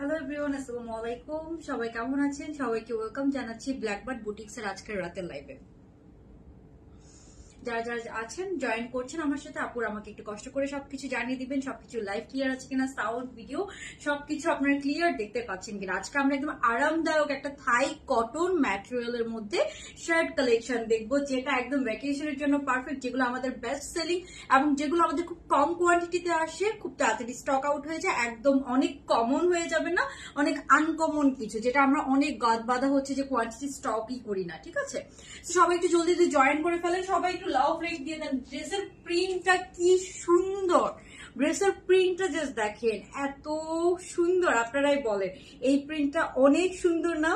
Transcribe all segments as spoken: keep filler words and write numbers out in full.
Hello everyone, আসসালামু আলাইকুম। সবাই কেমন আছেন? সবাইকে ওয়েলকাম জানাচ্ছি ব্ল্যাকবার্ড বুটিক্স এর আজকের রাতের লাইভে। যারা যারা আছেন জয়েন করছেন আমার সাথে, আপুর আমাকে একটু কষ্ট করে সবকিছু জানিয়ে দিবেন, সবকিছু লাইভ ক্লিয়ার আছে কিনা, সাউন্ড ভিডিও সবকিছু আপনারা ক্লিয়ার দেখতে পাচ্ছেন কিনা। আজকে আমরা একদম আরামদায়ক একটা থাই কটন ম্যাটেরিয়ালের মধ্যে শার্ট কালেকশন দেখবো, যেটা একদম ভ্যাকেশনের জন্য পারফেক্ট, যেগুলো আমাদের বেস্ট সেলিং এবং যেগুলো আমাদের খুব কম কোয়ান্টিটিতে আসে, খুব তাড়াতাড়ি স্টক আউট হয়ে যায়, একদম অনেক কমন হয়ে যাবে না, অনেক আনকমন কিছু, যেটা আমরা অনেক গাদ বাধা হচ্ছে যে কোয়ান্টিটি স্টকই করি না। ঠিক আছে, সবাই একটু জলদি জলদি জয়েন করে ফেলেন, সবাই একটু লাভ লাইক দিয়ে দেন। ড্রেসের প্রিন্টটা কি সুন্দর, ড্রেসের প্রিন্টটা জাস্ট দেখেন, এত সুন্দর। আপনারাই বলেন এই প্রিন্টটা অনেক সুন্দর না?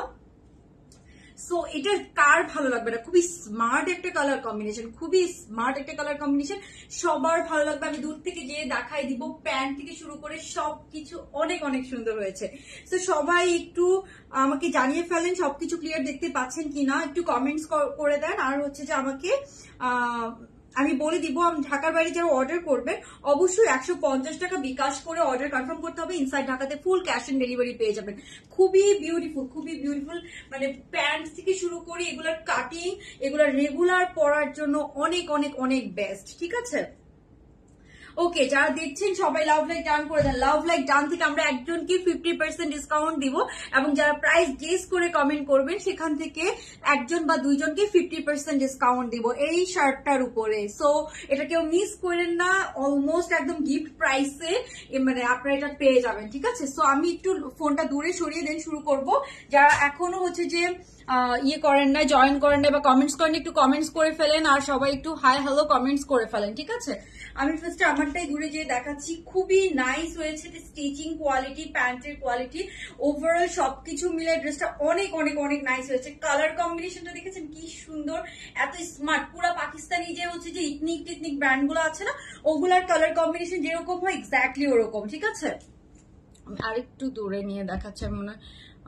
সো এটা কার ভালো লাগবে না? খুবই স্মার্ট একটা কালার কম্বিনেশন, খুবই স্মার্ট একটা কালার কম্বিনেশন, সবার ভালো লাগবে। আমি দূর থেকে গিয়ে দেখাই দিব, প্যান্ট থেকে শুরু করে সবকিছু অনেক অনেক সুন্দর হয়েছে। তো সবাই একটু আমাকে জানিয়ে ফেলেন সবকিছু ক্লিয়ার দেখতে পাচ্ছেন কিনা, একটু কমেন্টস করে দেন। আর হচ্ছে যে আমাকে আহ আমি বলে দিব, আমি ঢাকার বাইরে যারা অর্ডার করবেন অবশ্যই একশো পঞ্চাশ টাকা বিকাশ করে অর্ডার কনফার্ম করতে হবে। ইনসাইড ঢাকাতে ফুল ক্যাশ অন ডেলিভারি পেয়ে যাবেন। খুবই বিউটিফুল, খুবই বিউটিফুল, মানে প্যান্ট থেকে শুরু করে এগুলার কাটিং, এগুলা রেগুলার পরার জন্য অনেক অনেক অনেক বেস্ট। ঠিক আছে, ওকে, যারা দেখছেন সবাই লাভ লাইক ডান করে দেন। লাভ লাইক ডান থেকে আমরা একজনকে ফিফটি পার্সেন্ট ডিসকাউন্ট দিব, এবং যারা প্রাইস গেস করে কমেন্ট করবেন সেখান থেকে একজন বা দুইজনকে ফিফটি পার্সেন্ট ডিসকাউন্ট দিব এই শার্টটার উপরে। সো এটা কেউ মিস করেন না, অলমোস্ট একদম গিফট প্রাইসে মানে আপনারা এটা পেয়ে যাবেন। ঠিক আছে, সো আমি একটু ফোনটা দূরে সরিয়ে দেন, শুরু করব। যারা এখনো হচ্ছে যে ইয়ে করেন না, জয়েন করেন না বা কমেন্টস করেন, একটু কমেন্টস করে ফেলেন, আর সবাই একটু হাই হ্যালো কমেন্টস করে ফেলেন। ঠিক আছে, আমি ফার্স্টে আমারটাই ঘুরে যেয়ে দেখাচ্ছি। খুবই নাইস হয়েছে স্টিচিং কোয়ালিটি, প্যান্টের কোয়ালিটি, ওভারঅল সবকিছু মিলে ড্রেসটা অনেক অনেক অনেক নাইস হয়েছে। কালার কম্বিনেশনটা দেখেছেন কি সুন্দর, এত স্মার্ট। পুরা পাকিস্তানি যে হচ্ছে যে ইথনিক টিথনিক ব্র্যান্ড গুলো আছে না, ওগুলার কালার কম্বিনেশন যেরকম হয় এক্স্যাক্টলি ওরকম। ঠিক আছে, আমি আরেকটু দূরে নিয়ে দেখাচ্ছি আমি মনে হয়।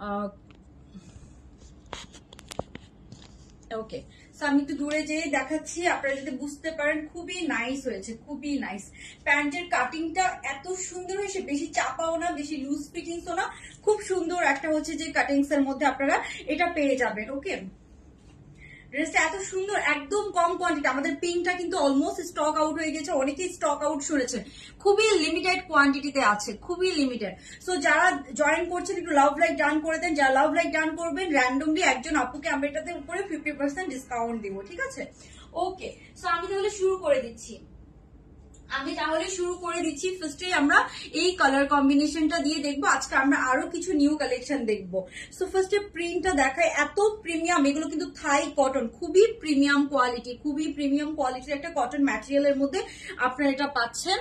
ওকে, আমি একটু দূরে যেয়ে দেখাচ্ছি, আপনারা যদি বুঝতে পারেন। খুবই নাইস হয়েছে, খুবই নাইস। প্যান্টের কাটিংটা এত সুন্দর হয়েছে, বেশি চাপাও না, বেশি লুজ ফিটিংসও না, খুব সুন্দর একটা হচ্ছে যে কাটিংস এর মধ্যে আপনারা এটা পেয়ে যাবেন। ওকে, ড্রেসটা এত সুন্দর, একদম কম কোয়ান্টিটি। আমাদের পিঙ্কটা কিন্তু অলমোস্ট স্টক আউট হয়ে গেছে, অনেকেই স্টক আউট শুনেছে, খুবই লিমিটেড কোয়ান্টিটিতে আছে, খুবই লিমিটেড। সো যারা জয়েন করছেন একটু লাভ লাইক ডান করে দেন। যারা লাভ লাইক ডান করবেন র্যান্ডমলি একজন আপুকে আমরা এটাতে উপরে ফিফটি পার্সেন্ট ডিসকাউন্ট দিব। ঠিক আছে, ওকে, সো আমি তাহলে শুরু করে দিচ্ছি আমি তাহলে শুরু করে দিচ্ছি ফার্স্টে আমরা এই কালার কম্বিনেশনটা দিয়ে দেখবো। আজকে আমরা আরো কিছু নিউ কালেকশন দেখবো। সো ফার্স্টে প্রিন্টটা দেখায়, এত প্রিমিয়াম, এগুলো কিন্তু থাই কটন, খুবই প্রিমিয়াম কোয়ালিটি, খুবই প্রিমিয়াম কোয়ালিটির একটা কটন ম্যাটেরিয়ালের মধ্যে আপনারা এটা পাচ্ছেন।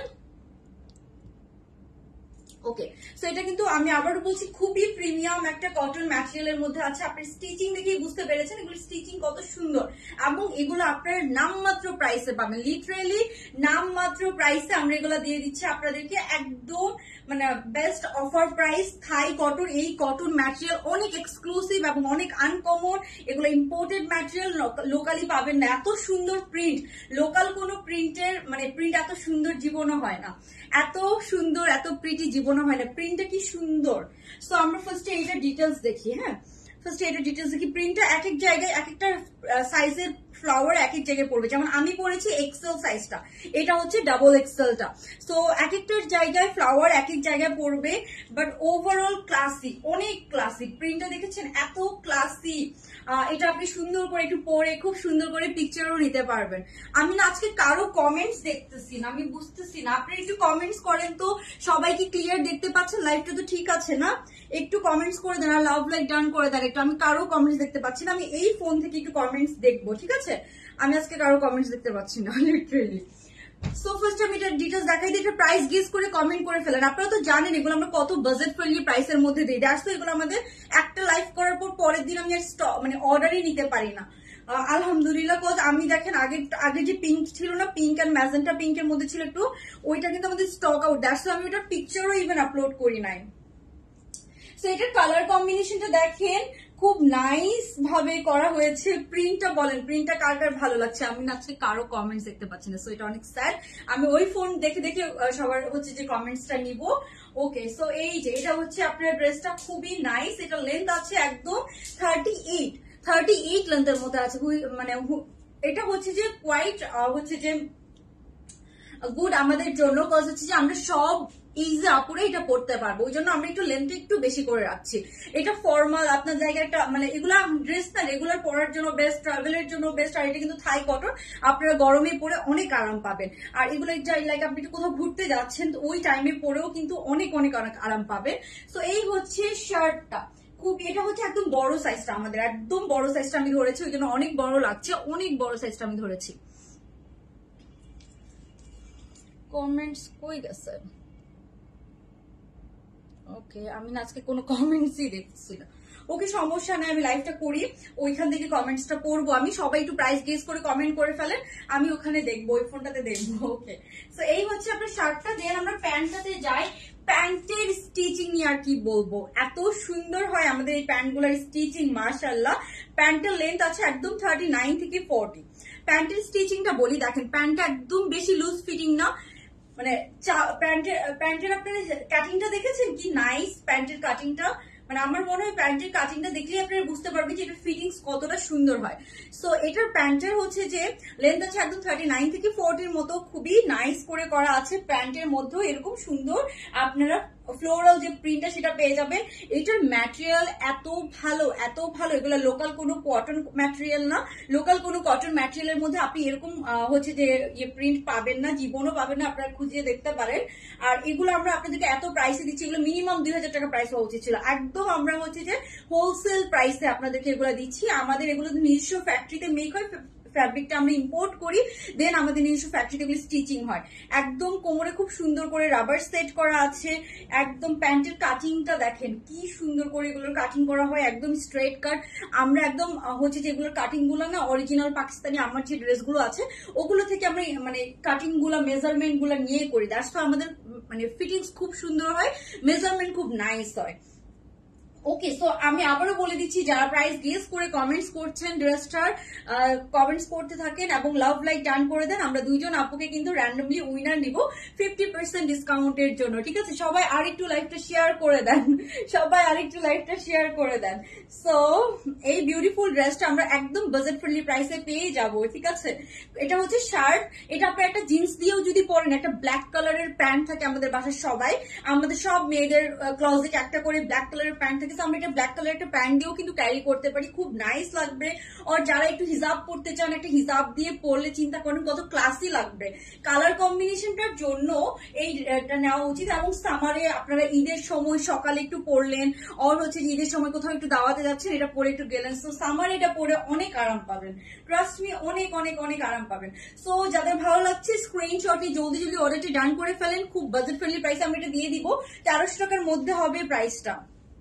ওকে, সো এটা কিন্তু আমি আবারও বলছি খুবই প্রিমিয়াম একটা কটন ম্যাটেরিয়ালের মধ্যে আছে। আপনি স্টিচিং দেখেই বুঝতে পেরেছেন এগুলো স্টিচিং কত সুন্দর, এবং এগুলো আপনার নামমাত্র প্রাইসে পাবেন, লিটারেলি নামমাত্র প্রাইসে আমরা এগুলো দিয়ে দিচ্ছি আপনাদেরকে, একদম মানে best offer price. Thai cotton, এই কটন ম্যাটেরিয়াল অনেক এক্সক্লুসিভ এবং অনেক আনকমন, এগুলো ইম্পোর্টেড ম্যাটেরিয়াল, লোকালি পাবেন না। এত সুন্দর প্রিন্ট, লোকাল কোনো প্রিন্টের মানে প্রিন্ট এত সুন্দর জীবনও হয় না, এত সুন্দর এত প্রিটি জীবনও হয় না। প্রিন্টটা কি সুন্দর। সো আমরা ফার্স্টে এইটা ডিটেলস দেখি। হ্যাঁ, ফার্স্টে এটা ডিটেলস দেখি। প্রিন্টটা এক এক জায়গায় এক একটা সাইজের ফ্লাওয়ার এক এক জায়গায় পড়বে, যেমন আমি পড়েছি এক্সেল সাইজটা, এটা হচ্ছে ডাবল এক্সেলটা। সো এক একটার জায়গায় ফ্লাওয়ার এক এক জায়গায় পড়বে, বাট ওভারঅল ক্লাসিক, অনেক ক্লাসিক। প্রিন্টটা দেখেছেন এত ক্লাসিক, এটা আপনি সুন্দর করে একটু পরে খুব সুন্দর করে পিকচারও নিতে পারবেন। আমি না আজকে কারো কমেন্টস দেখতেছি না, আমি বুঝতেছি না, আপনি একটু কমেন্টস করেন তো। সবাই কি ক্লিয়ার দেখতে পাচ্ছেন? লাইভটা তো ঠিক আছে না? একটু কমেন্টস করে দেন, আর লাভ লাইক ডান করে দেন একটু। আমি কারো কমেন্টস দেখতে পাচ্ছি না, আমি এই ফোন থেকে একটু কমেন্টস দেখবো। ঠিক আছে, আমি আজকে কারো কমেন্টস দেখতে পাচ্ছি না লিটারেলি। সো ফার্স্ট আমি এটা ডিটেলস দেখাই দিই, এটা প্রাইস গেস করে কমেন্ট করে ফেলেন। আপনারা তো জানেন এগুলো আমরা কত বাজেট ফ্রেন্ডলি প্রাইসের মধ্যে দিই। দ্যাটস তো এগুলো আমাদের একটা লাইভ করার পর পরের দিন আমি আর স্টক মানে অর্ডারই নিতে পারি না, আলহামদুলিল্লাহ। কজ আমি দেখেন আগে আগে যে পিঙ্ক ছিল না, পিঙ্ক এন্ড ম্যাজেন্টা পিঙ্কের মধ্যে ছিল একটু, ওইটা কিন্তু আমাদের স্টক আউট। দ্যাটস আমি ওটার পিকচারও ইভেন আপলোড করি নাই। সো এটার কালার কম্বিনেশনটা দেখেন, খুব নাইস ভাবে করা হয়েছে। প্রিন্টটা বলেন, প্রিন্টটা কার কার ভালো লাগছে? আমি না আজকে কারো কমেন্টস দেখতে পাচ্ছি না, সো এটা অনেক স্যাড। আমি ওই ফোন দেখে দেখে সবার হচ্ছে যে কমেন্টসটা নিব। ওকে, সো এই যে এটা হচ্ছে আপনার ড্রেসটা খুবই নাইস। এটা লেন্থ আছে একদম থার্টি এইট থার্টি এইট লেন্থের মধ্যে আছে, মানে এটা হচ্ছে যে কোয়াইট হচ্ছে যে গুড আমাদের জন্য, কজ হচ্ছে যে আমরা সব ইজি আপুরে এটা পড়তে পারবো, ওই জন্য আমরা একটু লেন্থ একটু বেশি করে রাখছি। এটা ফর্মাল আপনার জায়গায় একটা মানে এগুলা ড্রেস না রেগুলার পরার জন্য বেস্ট, ট্রাভেলের জন্য বেস্ট। আর এটা কিন্তু থাই কটন, আপনারা গরমে পরে অনেক আরাম পাবেন। আর এগুলো লাইক আপনি একটু কোথাও ঘুরতে যাচ্ছেন তো ওই টাইমে পরেও কিন্তু অনেক অনেক অনেক আরাম পাবেন। তো এই হচ্ছে শার্টটা, খুব এটা হচ্ছে একদম বড় সাইজটা, আমাদের একদম বড় সাইজটা আমি ধরেছি, ওই জন্য অনেক বড় লাগছে, অনেক বড় সাইজটা আমি ধরেছি। কমেন্টস কই গেছে? ওকে, আমি না আজকে কোনো কমেন্টসই দেখছি না। ওকে, সমস্যা নাই, আমি লাইভটা করি, ওইখান থেকে কমেন্টসটা পড়বো আমি। সবাই একটু প্রাইস গেস করে কমেন্ট করে ফেলেন, আমি ওখানে দেখবো, ওই ফোনটাতে দেখবো। ওকে, তো এই হচ্ছে আপনার শার্টটা। দেন আমরা প্যান্টটাতে যাই। প্যান্টের স্টিচিং নিয়ে আর কি বলবো, এত সুন্দর হয় আমাদের এই প্যান্টগুলোর স্টিচিং, মাশাআল্লাহ। প্যান্টের লেন্থ আছে একদম থার্টি নাইন থেকে ফর্টি। প্যান্টের স্টিচিংটা বলি, দেখেন প্যান্টটা একদম বেশি লুজ ফিটিং না, মানে প্যান্টের প্যান্টের আপনার কাটিংটা দেখেছেন কি নাইস, প্যান্টের কাটিংটা মানে আমার মনে হয় প্যান্টের কাটিংটা দেখলেই আপনারা বুঝতে পারবেন যে এটা ফিটিংস কতটা সুন্দর হয়। সো এটার প্যান্টের হচ্ছে যে লেন্থ আছে একদম থার্টি নাইন থেকে ফোর্টির মতো, খুবই নাইস করে করা আছে। প্যান্টের মধ্যেও এরকম সুন্দর আপনারা ফ্লোরাল যে প্রিন্টটা সেটা পেয়ে যাবেন। এটার ম্যাটেরিয়াল এত ভালো, এত ভালো, এগুলো লোকাল কোনো কটন ম্যাটেরিয়াল না। লোকাল কোনো কটন ম্যাটেরিয়ালের মধ্যে আপনি এরকম হচ্ছে যে ইয়ে প্রিন্ট পাবেন না, জীবনও পাবেন না, আপনারা খুঁজিয়ে দেখতে পারেন। আর এগুলো আমরা আপনাদেরকে এত প্রাইসে দিচ্ছি, এগুলো মিনিমাম দুই হাজার টাকা প্রাইস হওয়া উচিত ছিল। একদম আমরা হচ্ছে যে হোলসেল প্রাইসে আপনাদেরকে এগুলো দিচ্ছি। আমাদের এগুলো নিজস্ব ফ্যাক্টরিতে মেক হয়, ফ্যাব্রিকটা আমরা ইম্পোর্ট করি, দেন আমাদের নিজস্ব ফ্যাক্টরিতে এগুলো স্টিচিং হয়। একদম কোমরে খুব সুন্দর করে রাবার সেট করা আছে। একদম প্যান্টের কাটিংটা দেখেন কি সুন্দর করে এগুলোর কাটিং করা হয়, একদম স্ট্রেট কাট। আমরা একদম হচ্ছে যে এগুলোর কাটিং গুলো না অরিজিনাল পাকিস্তানি আমার যে ড্রেসগুলো আছে ওগুলো থেকে আমরা মানে কাটিং গুলো মেজারমেন্ট গুলো নিয়ে করি, দ্যাটস তো আমাদের মানে ফিটিংস খুব সুন্দর হয়, মেজারমেন্ট খুব নাইস হয়। ওকে, সো আমি আবারও বলে দিচ্ছি, যারা প্রাইস গেস করে কমেন্টস করছেন ড্রেসটার, কমেন্টস করতে থাকেন এবং লাভ লাইক ডান করে দেন। আমরা দুইজন আপুকে কিন্তু র্যান্ডমলি উইনার নিব ফিফটি পার্সেন্ট ডিসকাউন্টের জন্য, ঠিক আছে? সবাই আরেকটু লাইভটা শেয়ার করে দেন, সবাই আরেকটু লাইভটা শেয়ার করে দেন। সো এই বিউটিফুল ড্রেসটা আমরা একদম বাজেট ফ্রেন্ডলি প্রাইসে পেয়ে যাব, ঠিক আছে? এটা হচ্ছে শার্ট, এটা আপনি একটা জিন্স দিয়েও যদি পরেন, একটা ব্ল্যাক কালারের প্যান্ট থাকে আমাদের বাসার সবাই, আমাদের সব মেয়েদের ক্লোজেট একটা করে ব্ল্যাক কালারের প্যান্ট থাকে, আমরা এটা ব্ল্যাক কালার একটা প্যান্ট দিয়েও কিন্তু ক্যারি করতে পারি, খুব নাইস লাগবে। আর যারা একটু হিজাব পড়তে চান, একটা হিজাব দিয়ে পরলে চিন্তা করেন কত ক্লাসি লাগবে। কালার কম্বিনেশনটার জন্য এইটা নেওয়া উচিত। এবং সামারে আপনারা ঈদের সময় সকালে একটু পরলেন, আর হচ্ছে ঈদের সময় কোথাও একটু দাওয়াতে যাচ্ছেন, এটা পরে একটু গেলেন, সো সামারে এটা পরে অনেক আরাম পাবেন, ট্রাস্ট মি, অনেক অনেক অনেক আরাম পাবেন। সো যাদের ভালো লাগছে স্ক্রিনশটে জলদি জলদি অর্ডারটি ডান করে ফেলেন, খুব বাজেট ফ্রেন্ডলি প্রাইসে আমি এটা দিয়ে দিব। তেরোশো টাকার মধ্যে হবে প্রাইসটা,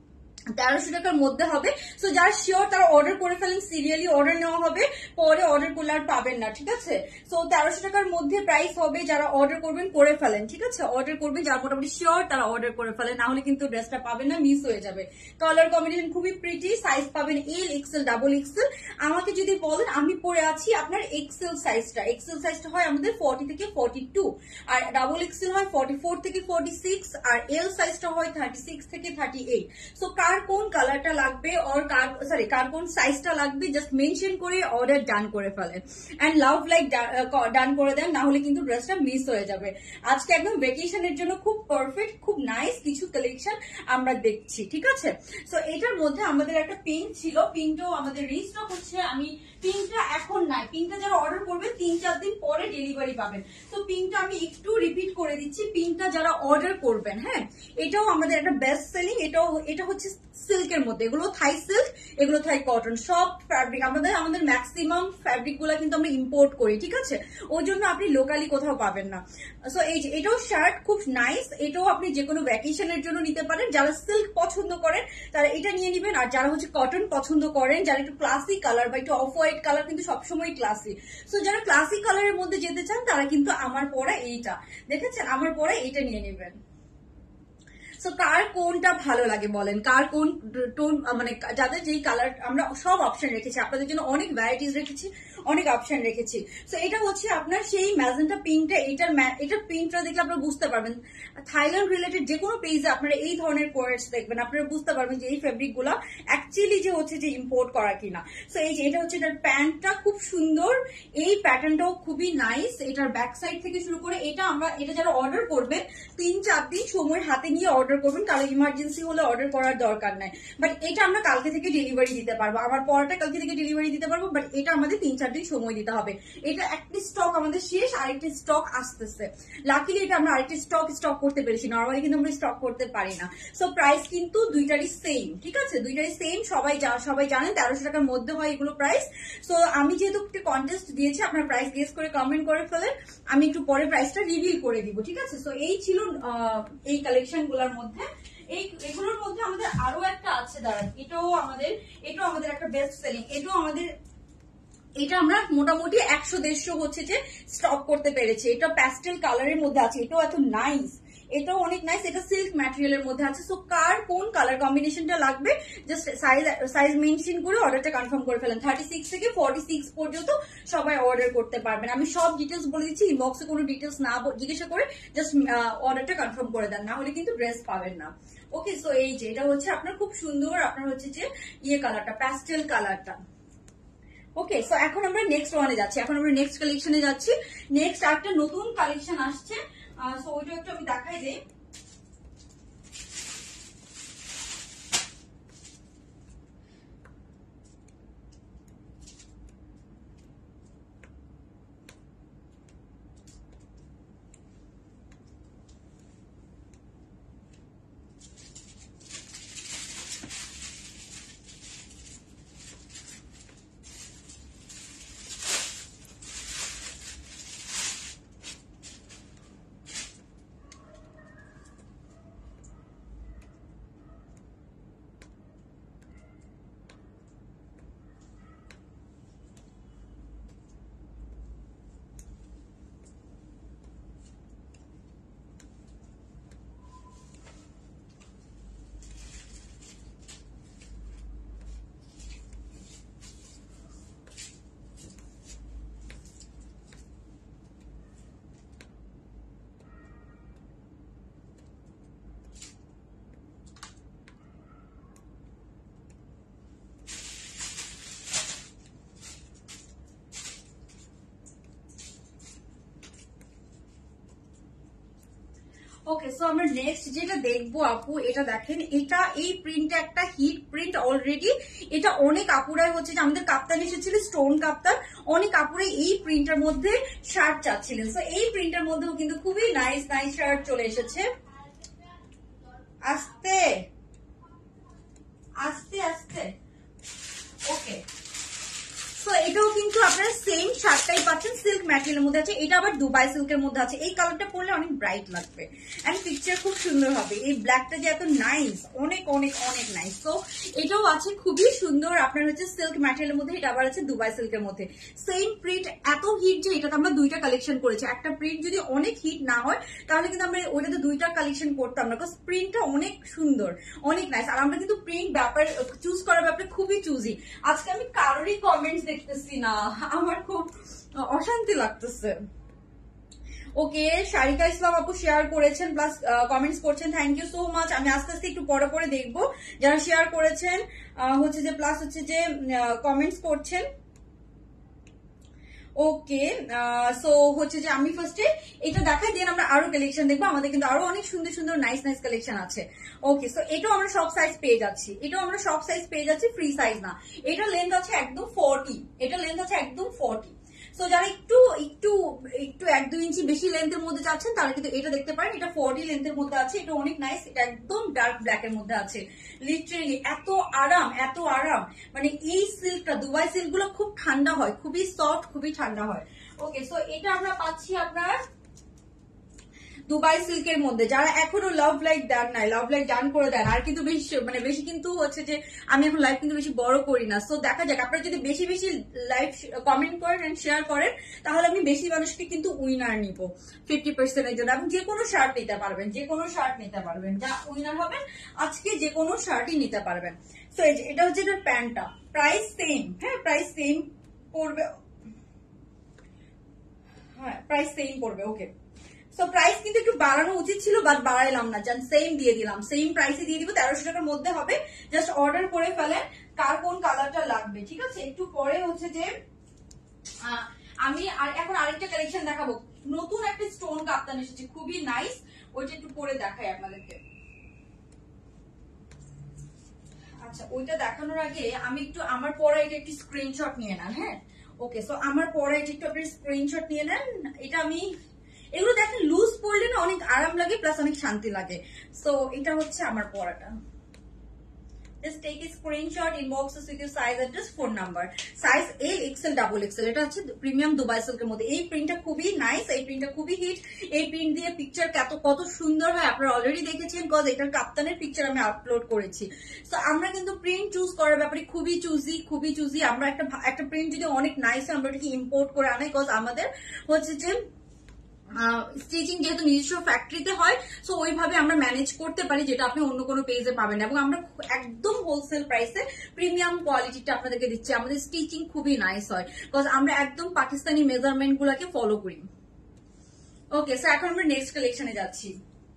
তেরোশো টাকার মধ্যে হবে। সো যারা শিওর তারা অর্ডার করে ফেলেন, সিরিয়ালি অর্ডার নেওয়া হবে, পরে অর্ডার করলে আর পাবেন না, ঠিক আছে? সো তেরোশো টাকার মধ্যে প্রাইস হবে, যারা অর্ডার করবেন করে ফেলেন, ঠিক আছে? অর্ডার করবেন যারা মোটামুটি শিওর তারা অর্ডার করে ফেলেন, না হলে কিন্তু ড্রেসটা পাবেন না, মিস হয়ে যাবে। কালার কম্বিনেশন খুবই প্রিটি, সাইজ পাবেন এল, এক্সেল, ডাবল এক্সেল। আমাকে যদি বলেন, আমি পরে আছি আপনার এক্সেল সাইজটা, এক্সেল সাইজটা হয় আমাদের ফর্টি থেকে ফর্টি টু, আর ডাবল এক্সেল হয় ফর্টি ফোর থেকে ফর্টি সিক্স, আর এল সাইজটা হয় থার্টি সিক্স থেকে থার্টি এইট। সো কার কোন কালারটা লাগবে আর কার সরি কার কোন সাইজটা লাগবে জাস্ট মেনশন করে অর্ডার ডান করে ফেলেন, এন্ড লাভ লাইক ডান করে দেন, না হলে কিন্তু ড্রেসটা মিস হয়ে যাবে। আজকে একদম ভ্যাকেশনের জন্য খুব পারফেক্ট, খুব নাইস কিছু কালেকশন আমরা দেখছি, ঠিক আছে? সো এটার মধ্যে আমাদের একটা পিঙ্ক ছিল, পিঙ্কটাও আমাদের রিস্টক হচ্ছে। আমি পিঙ্কটা এখন নাই, পিঙ্কটা যারা অর্ডার করবে তিন চার দিন পরে ডেলিভারি পাবেন। তো পিঙ্কটা আমি একটু রিপিট করে দিচ্ছি, পিঙ্কটা যারা অর্ডার করবেন, হ্যাঁ, এটাও আমাদের একটা বেস্ট সেলিং। এটাও এটা হচ্ছে সিল্কের মধ্যে, এগুলো থাই সিল্ক, এগুলো থাই কটন, সব ফ্যাব্রিক আমাদের আমাদের ম্যাক্সিমাম ফ্যাব্রিক গুলা কিন্তু আমরা ইম্পোর্ট করি, ঠিক আছে? ওই জন্য আপনি লোকালি কোথাও পাবেন না। সো এই যে এটাও শার্ট খুব নাইস, এটাও আপনি যে কোনো ভ্যাকেশনের জন্য নিতে পারেন। যারা সিল্ক পছন্দ করেন তারা এটা নিয়ে নিবেন, আর যারা হচ্ছে কটন পছন্দ করেন, যারা একটু ক্লাসি কালার বা একটু অফ হোয়াইট কালার কিন্তু সবসময় ক্লাসি, সো যারা ক্লাসি কালারের মধ্যে যেতে চান তারা কিন্তু আমার পরা এইটা দেখেছেন, আমার পরা এইটা নিয়ে নেবেন। সো কার কোনটা ভালো লাগে বলেন, কার কোন টোন, মানে যাদের যেই কালার, আমরা সব অপশন রেখেছি আপনাদের জন্য, অনেক ভ্যারাইটিস রেখেছি, অনেক অপশন রেখেছি। তো এটা হচ্ছে আপনার সেই ম্যাজেন্টা পিঙ্কটা, এটার এটার প্রিন্টটা দেখলে আপনারা বুঝতে পারবেন। থাইল্যান্ড রিলেটেড যে কোনো পেজে আপনারা এই ধরনের কোয়ার্টস দেখবেন, আপনারা বুঝতে পারবেন যে এই ফেব্রিক গুলা অ্যাকচুয়ালি যে হচ্ছে যে ইম্পোর্ট করা কিনা। সো এই যে এটা হচ্ছে এটার প্যান্টটা খুব সুন্দর, এই প্যাটার্নটাও খুবই নাইস। এটার ব্যাক সাইড থেকে শুরু করে এটা আমরা এটা যারা অর্ডার করবেন তিন চার দিন সময় হাতে নিয়ে অর্ডার করবেন, কারণ ইমার্জেন্সি হলে অর্ডার করার দরকার নাই। বাট এটা আমরা কালকে থেকে ডেলিভারি দিতে পারবো, আমার পরটা কালকে থেকে ডেলিভারি দিতে পারবো, বাট এটা আমাদের তিন চার দিন সময় দিতে হবে। এটা একটি স্টক আমাদের শেষ, আরেকটি স্টক আসতেছে। লাকিলি এটা আমরা আরেকটি স্টক স্টক করতে পেরেছি, নর্মালি কিন্তু আমরা স্টক করতে পারি না। সো প্রাইস কিন্তু দুইটারই সেম, ঠিক আছে, দুইটারই সেম। সবাই সবাই জানেন তেরোশো টাকার মধ্যে হয় এগুলো প্রাইস। সো আমি যেহেতু একটি কন্টেস্ট দিয়েছি, আপনার প্রাইস গেস করে কমেন্ট করে ফেলেন, আমি একটু পরে প্রাইসটা রিভিল করে দিব, ঠিক আছে। সো এই ছিল এই কালেকশন গুলোর মধ্যে। এই এগুলোর মধ্যে আমাদের আরো একটা আছে, দাঁড়ান, এটাও আমাদের এটাও আমাদের একটা বেস্ট সেলিং। এটাও আমাদের এটা আমরা মোটামুটি একশো দেড়শো হচ্ছে যে স্টক করতে পেরেছি। এটা প্যাস্টেল কালারের মধ্যে আছে, এটাও এত নাইস, এটাও অনেক নাইস। এটা সিল্ক ম্যাটেরিয়ালের মধ্যে আছে। সো কার কোন কালার কম্বিনেশনটা লাগবে জাস্ট সাইজ সাইজ মেনশন করে অর্ডারটা কনফার্ম করে ফেলেন। থার্টি সিক্স থেকে ফর্টি সিক্স পর্যন্ত সবাই অর্ডার করতে পারবেন। আমি সব ডিটেলস বলে দিচ্ছি, ইনবক্সে কোনো ডিটেলস না জিজ্ঞাসা করে জাস্ট অর্ডারটা কনফার্ম করে দেন, না হলে কিন্তু ড্রেস পাবেন না। ওকে, সো এই যে এটা হচ্ছে আপনার খুব সুন্দর, আপনার হচ্ছে যে ইয়ে কালারটা, প্যাস্টেল কালারটা। ওকে, সো এখন আমরা নেক্সট ওয়ানে যাচ্ছি, এখন আমরা নেক্সট কালেকশনে যাচ্ছি। নেক্সট একটা নতুন কালেকশন আসছে, সো ওইটা একটু আমি দেখাই দিই। ওকে, সো আমরা নেক্সট যেটা দেখবো আপু, এটা দেখেন, এটা এই প্রিন্টটা একটা হিট প্রিন্ট অলরেডি। এটা অনেক আপুরাই হচ্ছে যে আমাদের কাপ্তান এসেছিল স্টোন কাপ্তান, অনেক আপুরাই এই প্রিন্টের মধ্যে শার্ট চাচ্ছিলেন। সো এই প্রিন্টের মধ্যেও কিন্তু খুবই নাইস নাইস শার্ট চলে এসেছে। আস্তে আস্তে আস্তে ওকে, সো এটাও কিন্তু আপনারা সেম শার্টটাই পাচ্ছেন, সিল্ক ম্যাটেরিয়ালের মধ্যে আছে। এটা আবার দুবাই সিল্কের মধ্যে আছে। এই কালারটা পরলে অনেক ব্রাইট লাগবে এন্ড পিকচার খুব সুন্দর হবে। এই ব্ল্যাকটা যে এত নাইস, অনেক অনেক অনেক নাইস। তো এটাও আছে খুবই সুন্দর, আপনার হচ্ছে সিল্ক ম্যাটেরিয়ালের মধ্যে, এটা আবার আছে দুবাই সিল্কের মধ্যে। সেম প্রিন্ট, এত হিট যে এটাতে আমরা দুইটা কালেকশন করেছি। একটা প্রিন্ট যদি অনেক হিট না হয় তাহলে কিন্তু আমরা ওইটাতে দুইটা কালেকশন করতাম না, বিকজ প্রিন্টটা অনেক সুন্দর, অনেক নাইস। আর আমরা কিন্তু প্রিন্ট ব্যাপার চুজ করার ব্যাপারে খুবই চুজি। আজকে আমি কারোরই কমেন্টস দেখতেছি না, আমার খুব অশান্তি লাগতেছে। ওকে, শারিকা ইসলাম আপু শেয়ার করেছেন প্লাস কমেন্টস করছেন, থ্যাংক ইউ সো মাচ। আমি আস্তে আস্তে একটু পরে পরে দেখবো যারা শেয়ার করেছেন হচ্ছে যে প্লাস হচ্ছে যে কমেন্টস করছেন। ওকে, সো হচ্ছে যে আমি ফার্স্টে এটা দেখাই দিয়ে আমরা আরো কালেকশন দেখবো। আমাদের কিন্তু আরো অনেক সুন্দর সুন্দর নাইস নাইস কালেকশন আছে। ওকে, সো এটাও আমরা সব সাইজ পেয়ে যাচ্ছি, এটাও আমরা সব সাইজ পেয়ে যাচ্ছি, ফ্রি সাইজ না। এটা লেন্থ আছে একদম ফর্টি, এটা লেন্থ আছে একদম ফর্টি। সো যারা একটু একটু একটু এক দুই ইঞ্চি বেশি লেন্থের মধ্যে চাচ্ছেন তাহলে কিন্তু এটা দেখতে পারেন। এটা ফর্টি লেন্থের মধ্যে আছে, এটা অনেক নাইস। এটা একদম ডার্ক ব্ল্যাক এর মধ্যে আছে। লিটারেলি এত আরাম, এত আরাম, মানে এই সিল্কটা, দুবাই সিল্ক গুলো খুব ঠান্ডা হয়, খুবই সফট, খুবই ঠান্ডা হয়। ওকে, সো এটা আমরা পাচ্ছি আপনার দুবাই সিল্কের মধ্যে। যারা এখনো লাভ লাইক দেন নাই, লাভ লাইক ডান করে দেন। আর কিন্তু বেশি মানে বেশি কিন্তু হচ্ছে যে আমি এখন লাইভ কিন্তু বেশি বড় করি না। সো দেখা যাক, আপনারা যদি বেশি বেশি লাইভ কমেন্ট করেন এন্ড শেয়ার করেন তাহলে আমি বেশি মানুষকে কিন্তু উইনার নিব ফিফটি পার্সেন্টের জন্য। এবং যে কোনো শার্ট নিতে পারবেন, যে কোনো শার্ট নিতে পারবেন, যা উইনার হবেন আজকে যে কোনো শার্টই নিতে পারবেন। সো এটা হচ্ছে এটার প্যান্টটা, প্রাইস সেম, হ্যাঁ প্রাইস সেম পড়বে। হ্যাঁ প্রাইস সেম পড়বে। ওকে, সো প্রাইস কিন্তু একটু বাড়ানো উচিত ছিল, বাট বাড়াইলাম না, জান সেম দিয়ে দিলাম, সেম প্রাইসে দিয়ে দিব, তেরোশো টাকার মধ্যে হবে। জাস্ট অর্ডার করে ফেলেন কার কোন কালারটা লাগবে, ঠিক আছে। একটু পরে হচ্ছে যে আমি আর এখন আরেকটা কালেকশন দেখাবো, নতুন একটা স্টোন কাপ্তান এসেছে, খুবই নাইস, ওইটা একটু পরে দেখাই আপনাদেরকে। আচ্ছা, ওইটা দেখানোর আগে আমি একটু আমার পরে এটা একটু স্ক্রিনশট নিয়ে নেন। হ্যাঁ ওকে, সো আমার পরে এটা একটু আপনি স্ক্রিনশট নিয়ে নেন। এটা আমি, এগুলো দেখেন লুজ পরলে না অনেক আরাম লাগে, প্লাস অনেক শান্তি লাগে। সো এটা হচ্ছে আমার পরাটা। Just take a screenshot, inbox us with your size address, phone number. Size L, X L, double X L. এটা হচ্ছে প্রিমিয়াম দুবাই সিল্কের মধ্যে। এই প্রিন্টটা খুবই নাইস, এই প্রিন্টটা খুবই হিট। এই প্রিন্ট দিয়ে পিকচার কত কত সুন্দর হয় আপনারা অলরেডি দেখেছেন, কজ এটার কাপ্তানের পিকচার আমি আপলোড করেছি। সো আমরা কিন্তু প্রিন্ট চুজ করার ব্যাপারে খুবই চুজি, খুবই চুজি। আমরা একটা একটা প্রিন্ট যদি অনেক নাইস হয় আমরা এটাকে ইম্পোর্ট করে আনাই, কজ আমাদের হচ্ছে যে স্টিচিং যেহেতু নিজস্ব ফ্যাক্টরিতে হয়, সো ওইভাবে আমরা ম্যানেজ করতে পারি, যেটা আপনি অন্য কোনো পেজে পাবেন। এবং আমরা একদম হোলসেল প্রাইসে প্রিমিয়াম কোয়ালিটিটা আপনাদেরকে দিচ্ছি। আমাদের স্টিচিং খুবই নাইস হয়, বিকজ আমরা একদম পাকিস্তানি মেজারমেন্ট গুলাকে ফলো করি। ওকে, সো এখন আমরা নেক্সট কালেকশনে যাচ্ছি।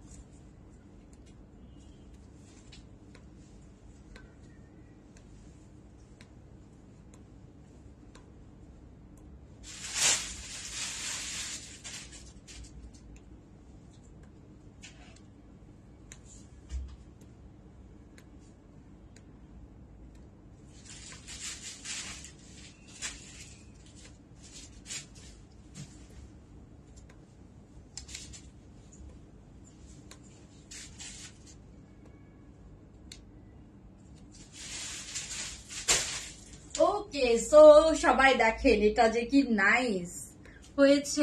ওকে, সো সবাই দেখেন এটা যে কি নাইস হয়েছে।